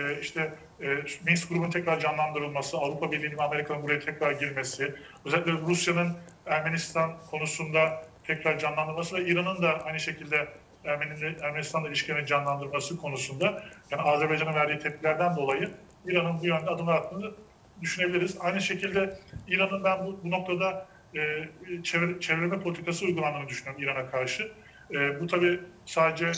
Minsk grubunun tekrar canlandırılması, Avrupa Birliği'nin ve Amerika'nın buraya tekrar girmesi, özellikle Rusya'nın Ermenistan konusunda tekrar canlandırılması ve İran'ın da aynı şekilde Ermenistan'la ilişkilerini canlandırması konusunda, yani Azerbaycan'ın verdiği tepkilerden dolayı İran'ın bu yönde adımlar attığını düşünebiliriz. Aynı şekilde İran'ın ben bu noktada çevreleme politikası uygulandığını düşünüyorum İran'a karşı. Bu tabii sadece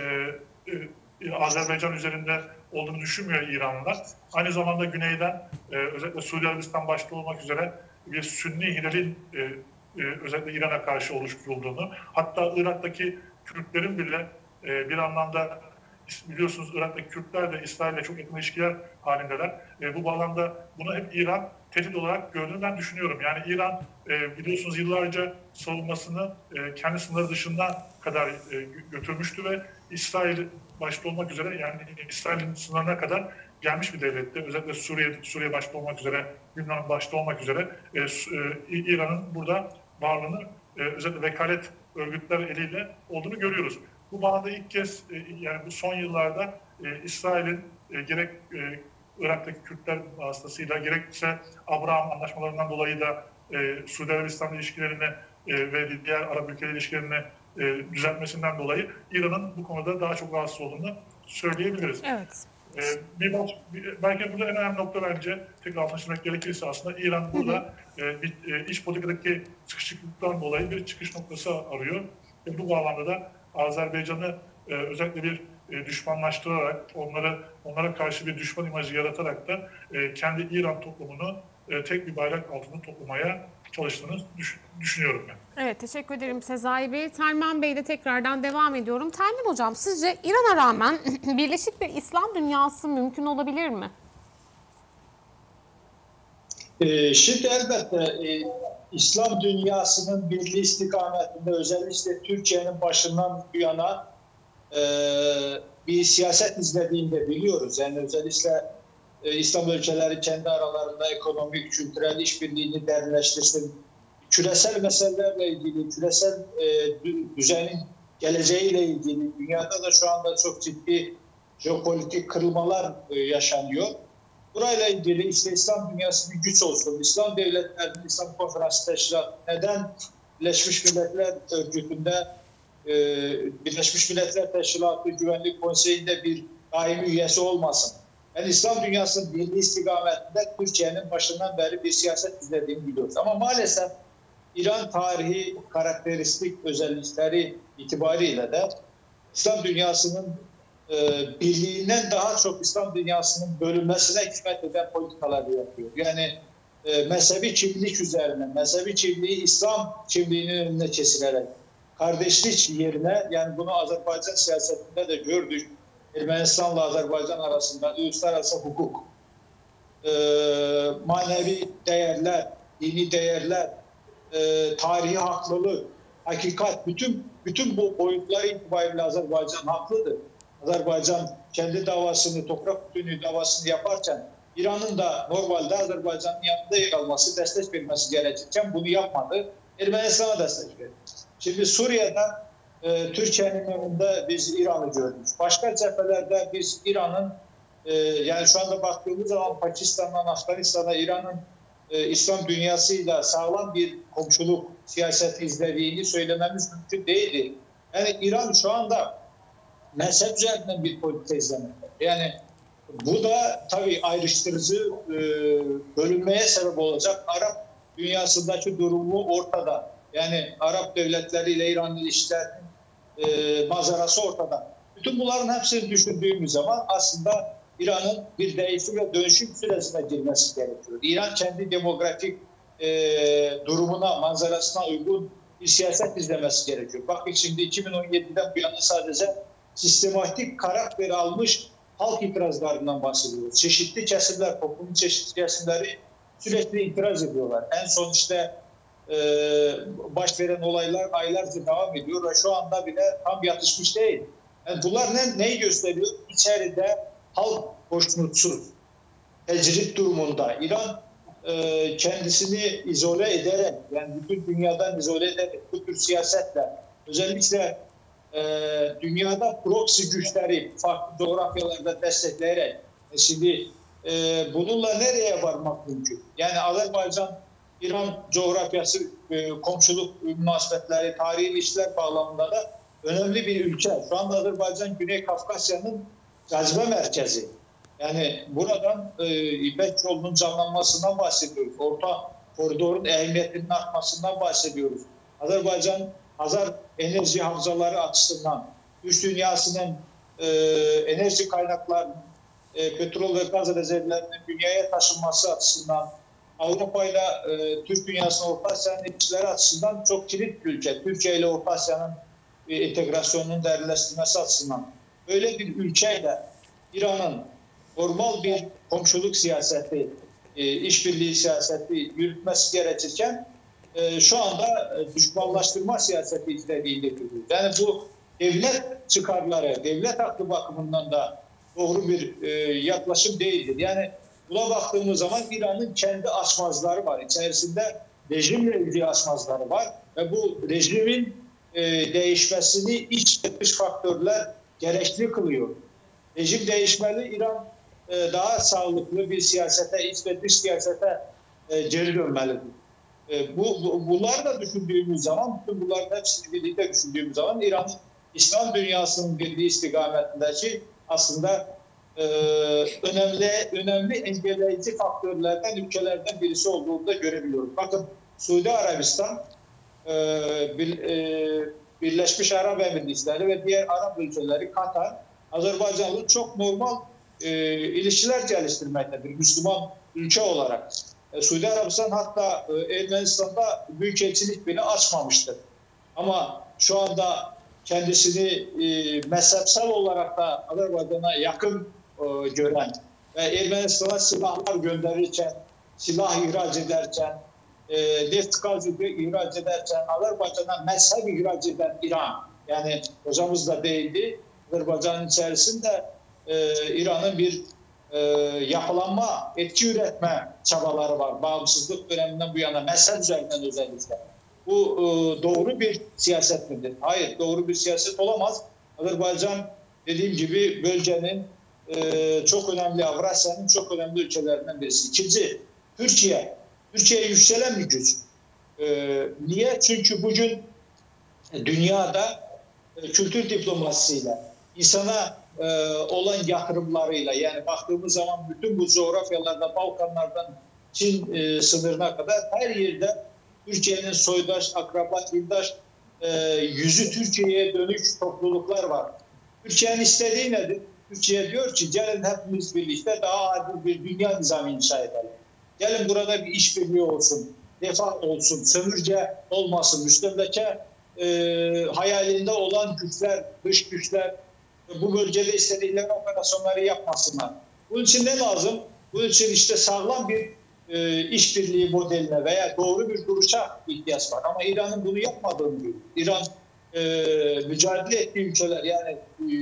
Azerbaycan üzerinde olduğunu düşünmüyor İranlılar. Aynı zamanda güneyden özellikle Suudi Arabistan başta olmak üzere bir Sünni hilalin özellikle İran'a karşı oluşturulduğunu, hatta Irak'taki Kürtlerin bile bir anlamda, biliyorsunuz Irak'taki Kürtler de İsrail'le çok yakın ilişkiler halindeler. Bu bağlamda bunu hep İran tehdit olarak gördüğünü ben düşünüyorum. Yani İran biliyorsunuz yıllarca savunmasını kendi sınırları dışına kadar götürmüştü ve İsrail başta olmak üzere, yani İsrail'in sınırlarına kadar gelmiş bir devletti. Özellikle Suriye başta olmak üzere, Lübnan başta olmak üzere İran'ın burada varlığını özellikle vekalet örgütler eliyle olduğunu görüyoruz. Bu bağlamda ilk kez yani bu son yıllarda İsrail'in gerek Irak'taki Kürtler vasıtasıyla gerekse Abraham anlaşmalarından dolayı da Suudi Arabistan ilişkilerini ve diğer Arap ülkeleri ilişkilerini düzeltmesinden dolayı İran'ın bu konuda daha çok rahatsız olduğunu söyleyebiliriz. Evet. Belki burada en önemli nokta bence tekrar altını çizmek gerekirse aslında İran burada bir iç politikadaki sıkışıklıktan dolayı bir çıkış noktası arıyor. Bu bağlamda da Azerbaycan'ı özellikle bir düşmanlaştırarak, onlara karşı bir düşman imajı yaratarak da kendi İran toplumunu tek bir bayrak altında toplamaya çalıştığını düşünüyorum ben. Evet, teşekkür ederim Sezai Bey. Telman Bey ile tekrardan devam ediyorum. Telman Hocam, sizce İran'a rağmen birleşik bir İslam dünyası mümkün olabilir mi? Şimdi elbette İslam dünyasının birliği istikametinde özellikle Türkiye'nin başından bu yana bir siyaset izlediğini de biliyoruz. Yani özellikle İslam ülkeleri kendi aralarında ekonomik, kültürel işbirliğini derinleştirsin. Küresel meselelerle ilgili, küresel düzenin geleceğiyle ilgili dünyada da şu anda çok ciddi jeopolitik kırılmalar yaşanıyor. Burayla ilgili işte İslam dünyası bir güç olsun, İslam devletlerinin İslam Konferansı Teşkilatı neden Birleşmiş Milletler Örgütü'nde, Birleşmiş Milletler Teşkilatı Güvenlik Konseyi'nde bir daimi üyesi olmasın? Yani İslam dünyasının birliği istikametinde Türkiye'nin başından beri bir siyaset izlediğini biliyoruz. Ama maalesef İran tarihi karakteristik özellikleri itibariyle de İslam dünyasının birliğinden daha çok İslam dünyasının bölünmesine hizmet eden politikalar yapıyor. Yani mezhebi kimlik üzerine, mezhebi kimliği İslam kimliğinin önüne kesilerek, kardeşlik yerine, yani bunu Azerbaycan siyasetinde de gördük, Ermenistan'la Azerbaycan arasında uluslararası hukuk, manevi değerler, dini değerler, tarihi haklılık, hakikat, bütün bu boyutlar itibariyle Azerbaycan haklıdır. Azerbaycan kendi davasını, toprak bütünlüğü davasını yaparken İran'ın da normalde Azerbaycan'ın yanında yer alması, destek vermesi gerekirken bunu yapmadı. Ermenistan'a destek verdi. Şimdi Suriye'de Türkiye'nin önünde biz İran'ı gördük. Başka cephelerde biz İran'ın yani şu anda baktığımız zaman Pakistan'dan Afganistan'a İran'ın İslam dünyasıyla sağlam bir komşuluk siyaseti izlediğini söylememiz mümkün değildi. Yani İran şu anda mezhep üzerinden bir politika izlemekte. Yani bu da tabii ayrıştırıcı, bölünmeye sebep olacak. Arap dünyasındaki durumu ortada. Yani Arap devletleriyle İran ilişkilerinin manzarası ortada. Bütün bunların hepsini düşündüğümüz zaman aslında İran'ın bir değişim ve dönüşüm sürecine girmesi gerekiyor. İran kendi demografik durumuna, manzarasına uygun bir siyaset izlemesi gerekiyor. Bakın şimdi 2017'den bu yana sadece sistematik karakter almış halk itirazlarından bahsediyoruz. Çeşitli kesimler, toplumun çeşitli kesimleri sürekli itiraz ediyorlar. En son işte baş veren olaylar aylarca devam ediyor ve şu anda bile tam yatışmış değil. Yani bunlar neyi gösteriyor? İçeride halk hoşnutsuz, tecrit durumunda. İran kendisini izole ederek, yani bütün dünyadan izole ederek bu tür siyasetle, özellikle dünyada proxy güçleri farklı coğrafyalarda destekleyerek, şimdi bununla nereye varmak mümkün? Yani Azerbaycan-İran coğrafyası, komşuluk münasebetleri, tarihi ilişkiler bağlamında da önemli bir ülke. Şu anda Azerbaycan Güney Kafkasya'nın cazibe merkezi. Yani buradan İpek yolunun canlanmasından bahsediyoruz. Orta koridorun ehemmiyetinin artmasından bahsediyoruz. Azer enerji havzaları açısından, üç dünyasının enerji kaynaklarının, petrol ve gaz rezervlerinin dünyaya taşınması açısından, Avrupa ile Türk dünyasının, Orta Asya'nın ilişkileri açısından çok kilit bir ülke. Türkiye ile Orta Asya'nın entegrasyonunun derinleştirilmesi açısından. Öyle bir ülkeyle İran'ın normal bir komşuluk siyaseti, işbirliği siyaseti yürütmesi gerekirken şu anda düşmanlaştırma siyaseti istediğini görüyoruz. Yani bu devlet çıkarları, devlet haklı bakımından da doğru bir yaklaşım değildir. Yani buna baktığımız zaman İran'ın kendi aşmazları var. İçerisinde rejimle ilgili aşmazları var ve bu rejimin değişmesini iç ve dış faktörler gerekli kılıyor. Rejim değişmeli, İran daha sağlıklı bir siyasete, iç ve dış siyasete geri dönmelidir. Bunları da düşündüğümüz zaman, bütün bunların hepsini birlikte düşündüğümüz zaman İran, İslam dünyasının birliği istikametindeki aslında önemli engelleyici faktörlerden, ülkelerden birisi olduğunu da görebiliyoruz. Bakın Suudi Arabistan, Birleşmiş Arap Emirlikleri ve diğer Arap ülkeleri, Katar, Azerbaycan'la çok normal ilişkiler geliştirmektedir Müslüman ülke olarak. Suudi Arabistan hatta Ermenistan'da büyükelçilik bile açmamıştır. Ama şu anda kendisini mezhepsel olarak da Azerbaycan'a yakın gören ve Ermenistan'a silahlar gönderirken, silah ihraç ederken, neft gazı ihraç ederken, Azerbaycan'a mezhep ihraç eden İran, yani hocamız da değildi, Azerbaycan'ın içerisinde İran'ın bir yapılanma, etki üretme çabaları var. Bağımsızlık döneminden bu yana mezhep üzerinden özellikle. Bu doğru bir siyaset midir? Hayır, doğru bir siyaset olamaz. Azerbaycan dediğim gibi bölgenin çok önemli, Avrasya'nın çok önemli ülkelerinden birisi. İkinci, Türkiye yükselen bir güç. Niye? Çünkü bugün dünyada kültür diplomasisiyle, insana olan yatırımlarıyla, yani baktığımız zaman bütün bu coğrafyalarda, Balkanlardan Çin sınırına kadar her yerde Türkiye'nin soydaş, akraba, yurttaş yüzü Türkiye'ye dönük topluluklar var. Türkiye'nin istediği nedir? Türkiye diyor ki gelin hepimiz birlikte daha adil bir dünya nizamı inşa edelim. Gelin burada bir işbirliği olsun, refah olsun, sömürge olmasın, müstemleke hayalinde olan güçler, dış güçler bu bölgede istedikleri operasyonları yapmasınlar. Bunun için ne lazım? Bunun için işte sağlam bir işbirliği modeline veya doğru bir duruşa ihtiyaç var. Ama İran'ın bunu yapmadığını görüyoruz. İran mücadele ettiği ülkeler, yani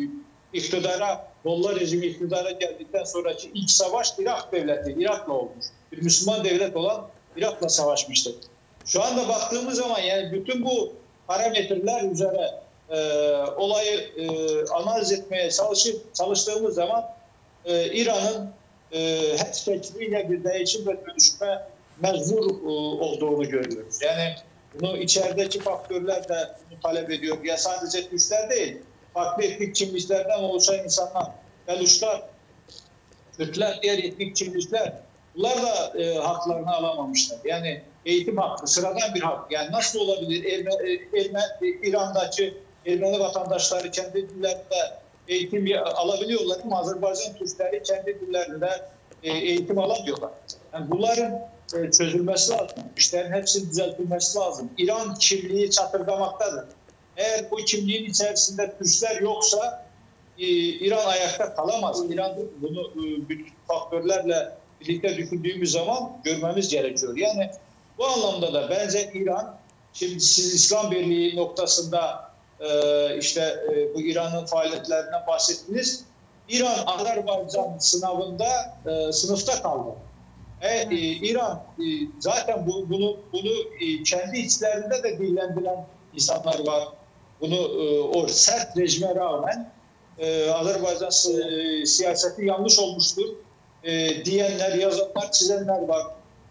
Molla rejimi iktidara geldikten sonraki ilk savaş Irak devleti, Irak'la olmuş. Bir Müslüman devlet olan Irak'la savaşmıştır. Şu anda baktığımız zaman yani bütün bu parametreler üzere olayı analiz etmeye çalıştığımız zaman İran'ın her şekliyle bir değişim ve dönüşme mecbur olduğunu görüyoruz. Yani bunu içerideki faktörler de bunu talep ediyor. Ya sadece Türkler değil, farklı etnik kimliklerden oluşan insanlar, Beluşlar, Kürtler, diğer etnik kimlikler, bunlar da haklarını alamamışlar. Yani eğitim hakkı, sıradan bir hak. Yani nasıl olabilir? İran'daki Ermeni vatandaşları kendi dillerinde eğitim alabiliyorlar ama Azerbaycan Türkleri kendi dillerinde eğitim alamıyorlar. Yani bunların çözülmesi lazım. İşlerin hepsinin düzeltilmesi lazım. İran kimliği çatırdamaktadır. Eğer bu kimliğin içerisinde Türkler yoksa İran ayakta kalamaz. İran bunu bütün faktörlerle birlikte düşündüğümüz zaman görmemiz gerekiyor. Yani bu anlamda da bence İran, şimdi siz İslam Birliği noktasında bu İran'ın faaliyetlerinden bahsettiniz. İran Azerbaycan sınavında sınıfta kaldı. İran zaten bunu kendi içlerinde de dillendiren insanlar var. Bunu o sert rejime rağmen Azerbaycan siyaseti yanlış olmuştur diyenler, yazanlar, çizenler var.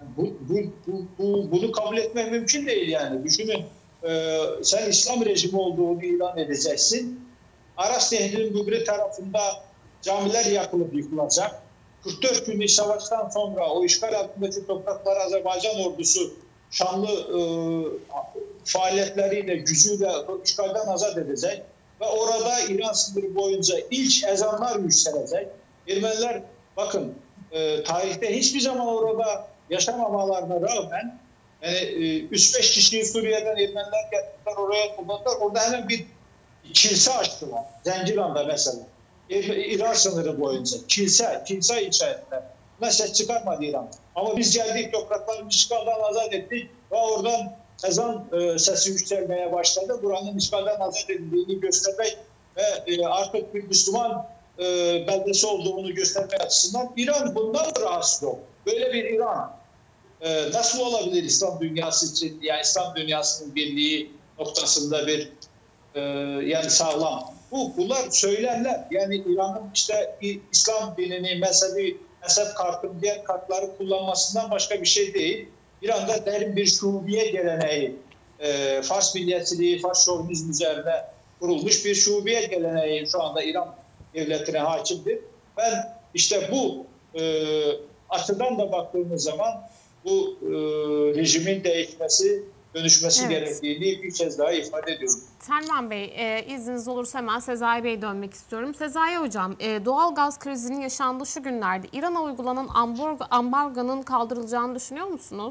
Bunu kabul etmek mümkün değil yani. Düşünün, sen İslam rejimi olduğunu ilan edeceksin. Aras Nehri'nin bugri tarafında camiler yakılıp yıkılacak. 44 günlük savaştan sonra o işgal altındaki topraklar Azerbaycan ordusu şanlı faaliyetleriyle, gücüyle işgalden azat edecek. Ve orada İran sınırı boyunca ilk ezanlar yükselecek. Ermeniler bakın tarihte hiçbir zaman orada yaşamamalarına rağmen yani 3-5 kişiyi Suriye'den Ermeniler getirdiler, oraya kullandılar. Orada hemen bir kilise açtılar. Zencilan'da mesela. İran sınırı boyunca. Kilise inşa ettiler. Buna ses çıkarmadı İran. Ama biz geldik, topraklarımızı işgalden azat ettik ve oradan ezan sesi yükselmeye başladı. Buranın işgalden azat edildiğini göstermek ve artık bir Müslüman beldesi olduğunu göstermek açısından İran bundan rahatsız oldu. Böyle bir İran nasıl olabilir İslam dünyası için? Yani İslam dünyasının birliği noktasında bir yani sağlam. Bunlar söylerler. Yani İran'ın işte İslam dinini, mezhep kartını, diğer kartları kullanmasından başka bir şey değil. İran'da derin bir şubiye geleneği, Fars milliyetçiliği, Fars şovinizmi üzerine kurulmuş bir şubiye geleneği şu anda İran devletine hakimdir. Ben işte bu açıdan da baktığımız zaman bu rejimin değişmesi, dönüşmesi gerektiğini bir kez daha ifade ediyorum. Selman Bey, izniniz olursa hemen Sezai Bey'e dönmek istiyorum. Sezai Hocam, doğal gaz krizinin yaşandığı şu günlerde İran'a uygulanan ambargonun kaldırılacağını düşünüyor musunuz?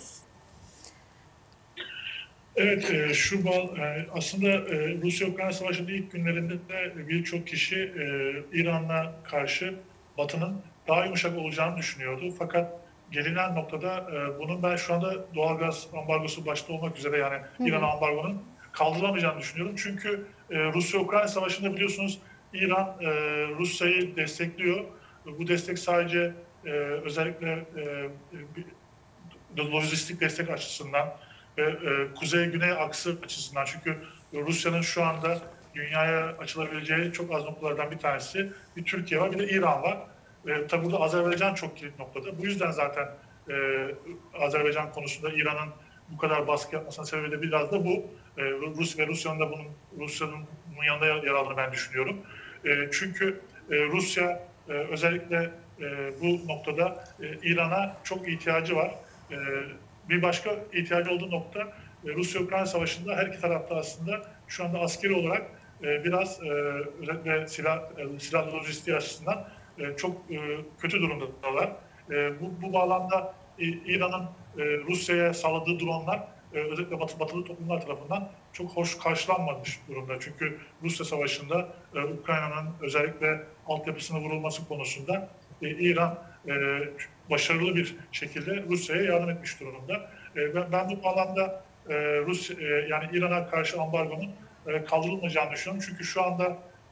Evet, aslında Rusya-Ukrayna Savaşı'nın ilk günlerinde de birçok kişi İran'la karşı Batı'nın daha yumuşak olacağını düşünüyordu. Fakat gelinen noktada bunun ben şu anda doğalgaz ambargosu başta olmak üzere yani İran ambargonun kaldırılamayacağını düşünüyorum. Çünkü Rusya-Ukrayna Savaşı'nda biliyorsunuz İran Rusya'yı destekliyor. Bu destek sadece özellikle lojistik destek açısından ve kuzey-güney aksı açısından. Çünkü Rusya'nın şu anda dünyaya açılabileceği çok az noktalardan bir tanesi bir Türkiye var, bir de İran var. Tabi burada Azerbaycan çok kilit noktada. Bu yüzden zaten Azerbaycan konusunda İran'ın bu kadar baskı yapmasının sebebi de biraz da bu. Rusya'nın da Rusya'nın yanında yer aldığını ben düşünüyorum. Çünkü Rusya özellikle bu noktada İran'a çok ihtiyacı var. Bir başka ihtiyacı olduğu nokta Rusya-Ukrayna Savaşı'nda her iki tarafta aslında şu anda askeri olarak biraz özellikle silah lojistiği açısından çok kötü durumdalar. Bu bağlamda İran'ın Rusya'ya sağladığı dronlar özellikle batılı toplumlar tarafından çok hoş karşılanmamış durumda. Çünkü Rusya Savaşı'nda Ukrayna'nın özellikle altyapısına vurulması konusunda İran başarılı bir şekilde Rusya'ya yardım etmiş durumda. Ben bu bağlamda yani İran'a karşı ambargonun kaldırılmayacağını düşünüyorum. Çünkü şu anda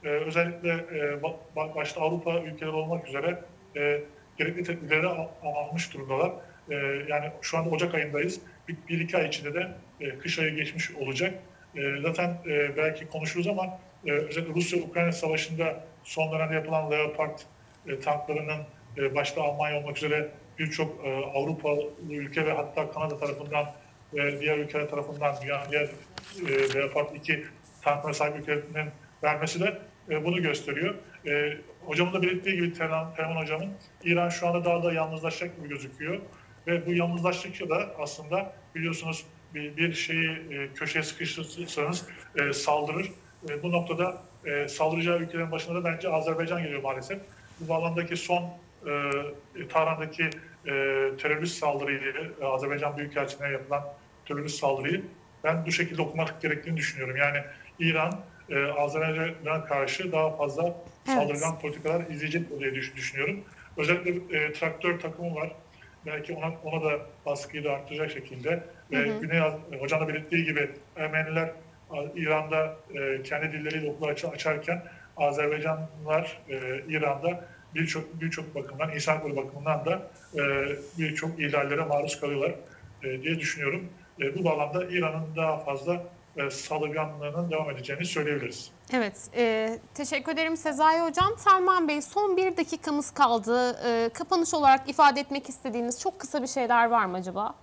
özellikle başta Avrupa ülkeleri olmak üzere gerekli tedbirleri almış durumdalar. Yani şu anda Ocak ayındayız. Bir iki ay içinde de kış ayı geçmiş olacak. Zaten belki konuşuruz ama özellikle Rusya-Ukrayna Savaşı'nda son dönemde yapılan Leopard tanklarının başta Almanya olmak üzere birçok Avrupalı ülke ve hatta Kanada tarafından diğer ülkeler tarafından dünyanın diğer Leopard 2 tanklara sahip ülkelerinin vermesi de bunu gösteriyor. Hocamın da belirttiği gibi Terman hocamın İran şu anda daha da yalnızlaşacak gibi gözüküyor. Ve bu yalnızlaştıkça da aslında biliyorsunuz bir şeyi köşeye sıkıştırırsanız saldırır. Bu noktada saldıracağı ülkelerin başında da bence Azerbaycan geliyor maalesef. Bu alandaki son Tahran'daki terörist saldırıyı, Azerbaycan Büyükelçiliğine yapılan terörist saldırıyı ben bu şekilde okumak gerektiğini düşünüyorum. Yani İran Azerbaycan'a karşı daha fazla saldırgan politikalar izleyecek diye düşünüyorum. Özellikle traktör takımı var. Belki ona da baskıyı da arttıracak şekilde. Güney hocam da belirttiği gibi Ermeniler İran'da kendi dilleriyle okulu açarken Azerbaycanlılar İran'da birçok bakımdan, insan hakları bakımından da birçok ihlallere maruz kalıyorlar diye düşünüyorum. Bu bağlamda İran'ın daha fazla saldırganlığının devam edeceğini söyleyebiliriz. Evet, teşekkür ederim Sezai Hocam. Terman Bey, son 1 dakikamız kaldı. Kapanış olarak ifade etmek istediğiniz çok kısa bir şeyler var mı acaba?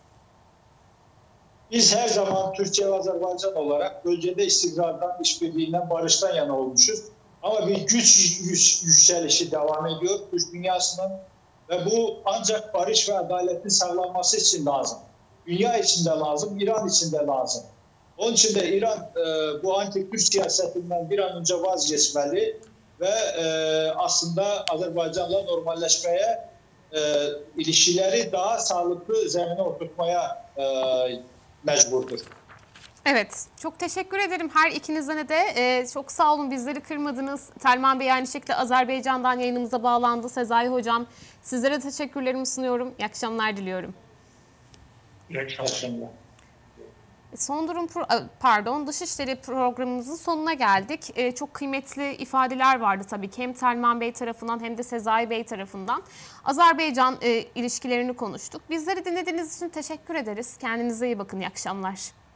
Biz her zaman Türkiye ve Azerbaycan olarak bölgede istikrardan, işbirliğinden, barıştan yana olmuşuz. Ama bir güç yükselişi devam ediyor Türk dünyasının ve bu ancak barış ve adaletin sağlanması için lazım. Dünya için de lazım, İran için de lazım. Onun için de İran bu anti-Kürt siyasetinden bir an önce vazgeçmeli ve aslında Azerbaycan'la normalleşmeye, ilişkileri daha sağlıklı zemine oturtmaya mecburdur. Evet, çok teşekkür ederim her ikinize de. Çok sağ olun, bizleri kırmadınız. Terman Bey aynı şekilde Azerbaycan'dan yayınımıza bağlandı. Sezai Hocam, sizlere teşekkürlerimi sunuyorum. İyi akşamlar diliyorum. İyi akşamlar. Son durum Dışişleri programımızın sonuna geldik. Çok kıymetli ifadeler vardı tabii ki hem Terman Bey tarafından hem de Sezai Bey tarafından. Azerbaycan ilişkilerini konuştuk. Bizleri dinlediğiniz için teşekkür ederiz. Kendinize iyi bakın. İyi akşamlar.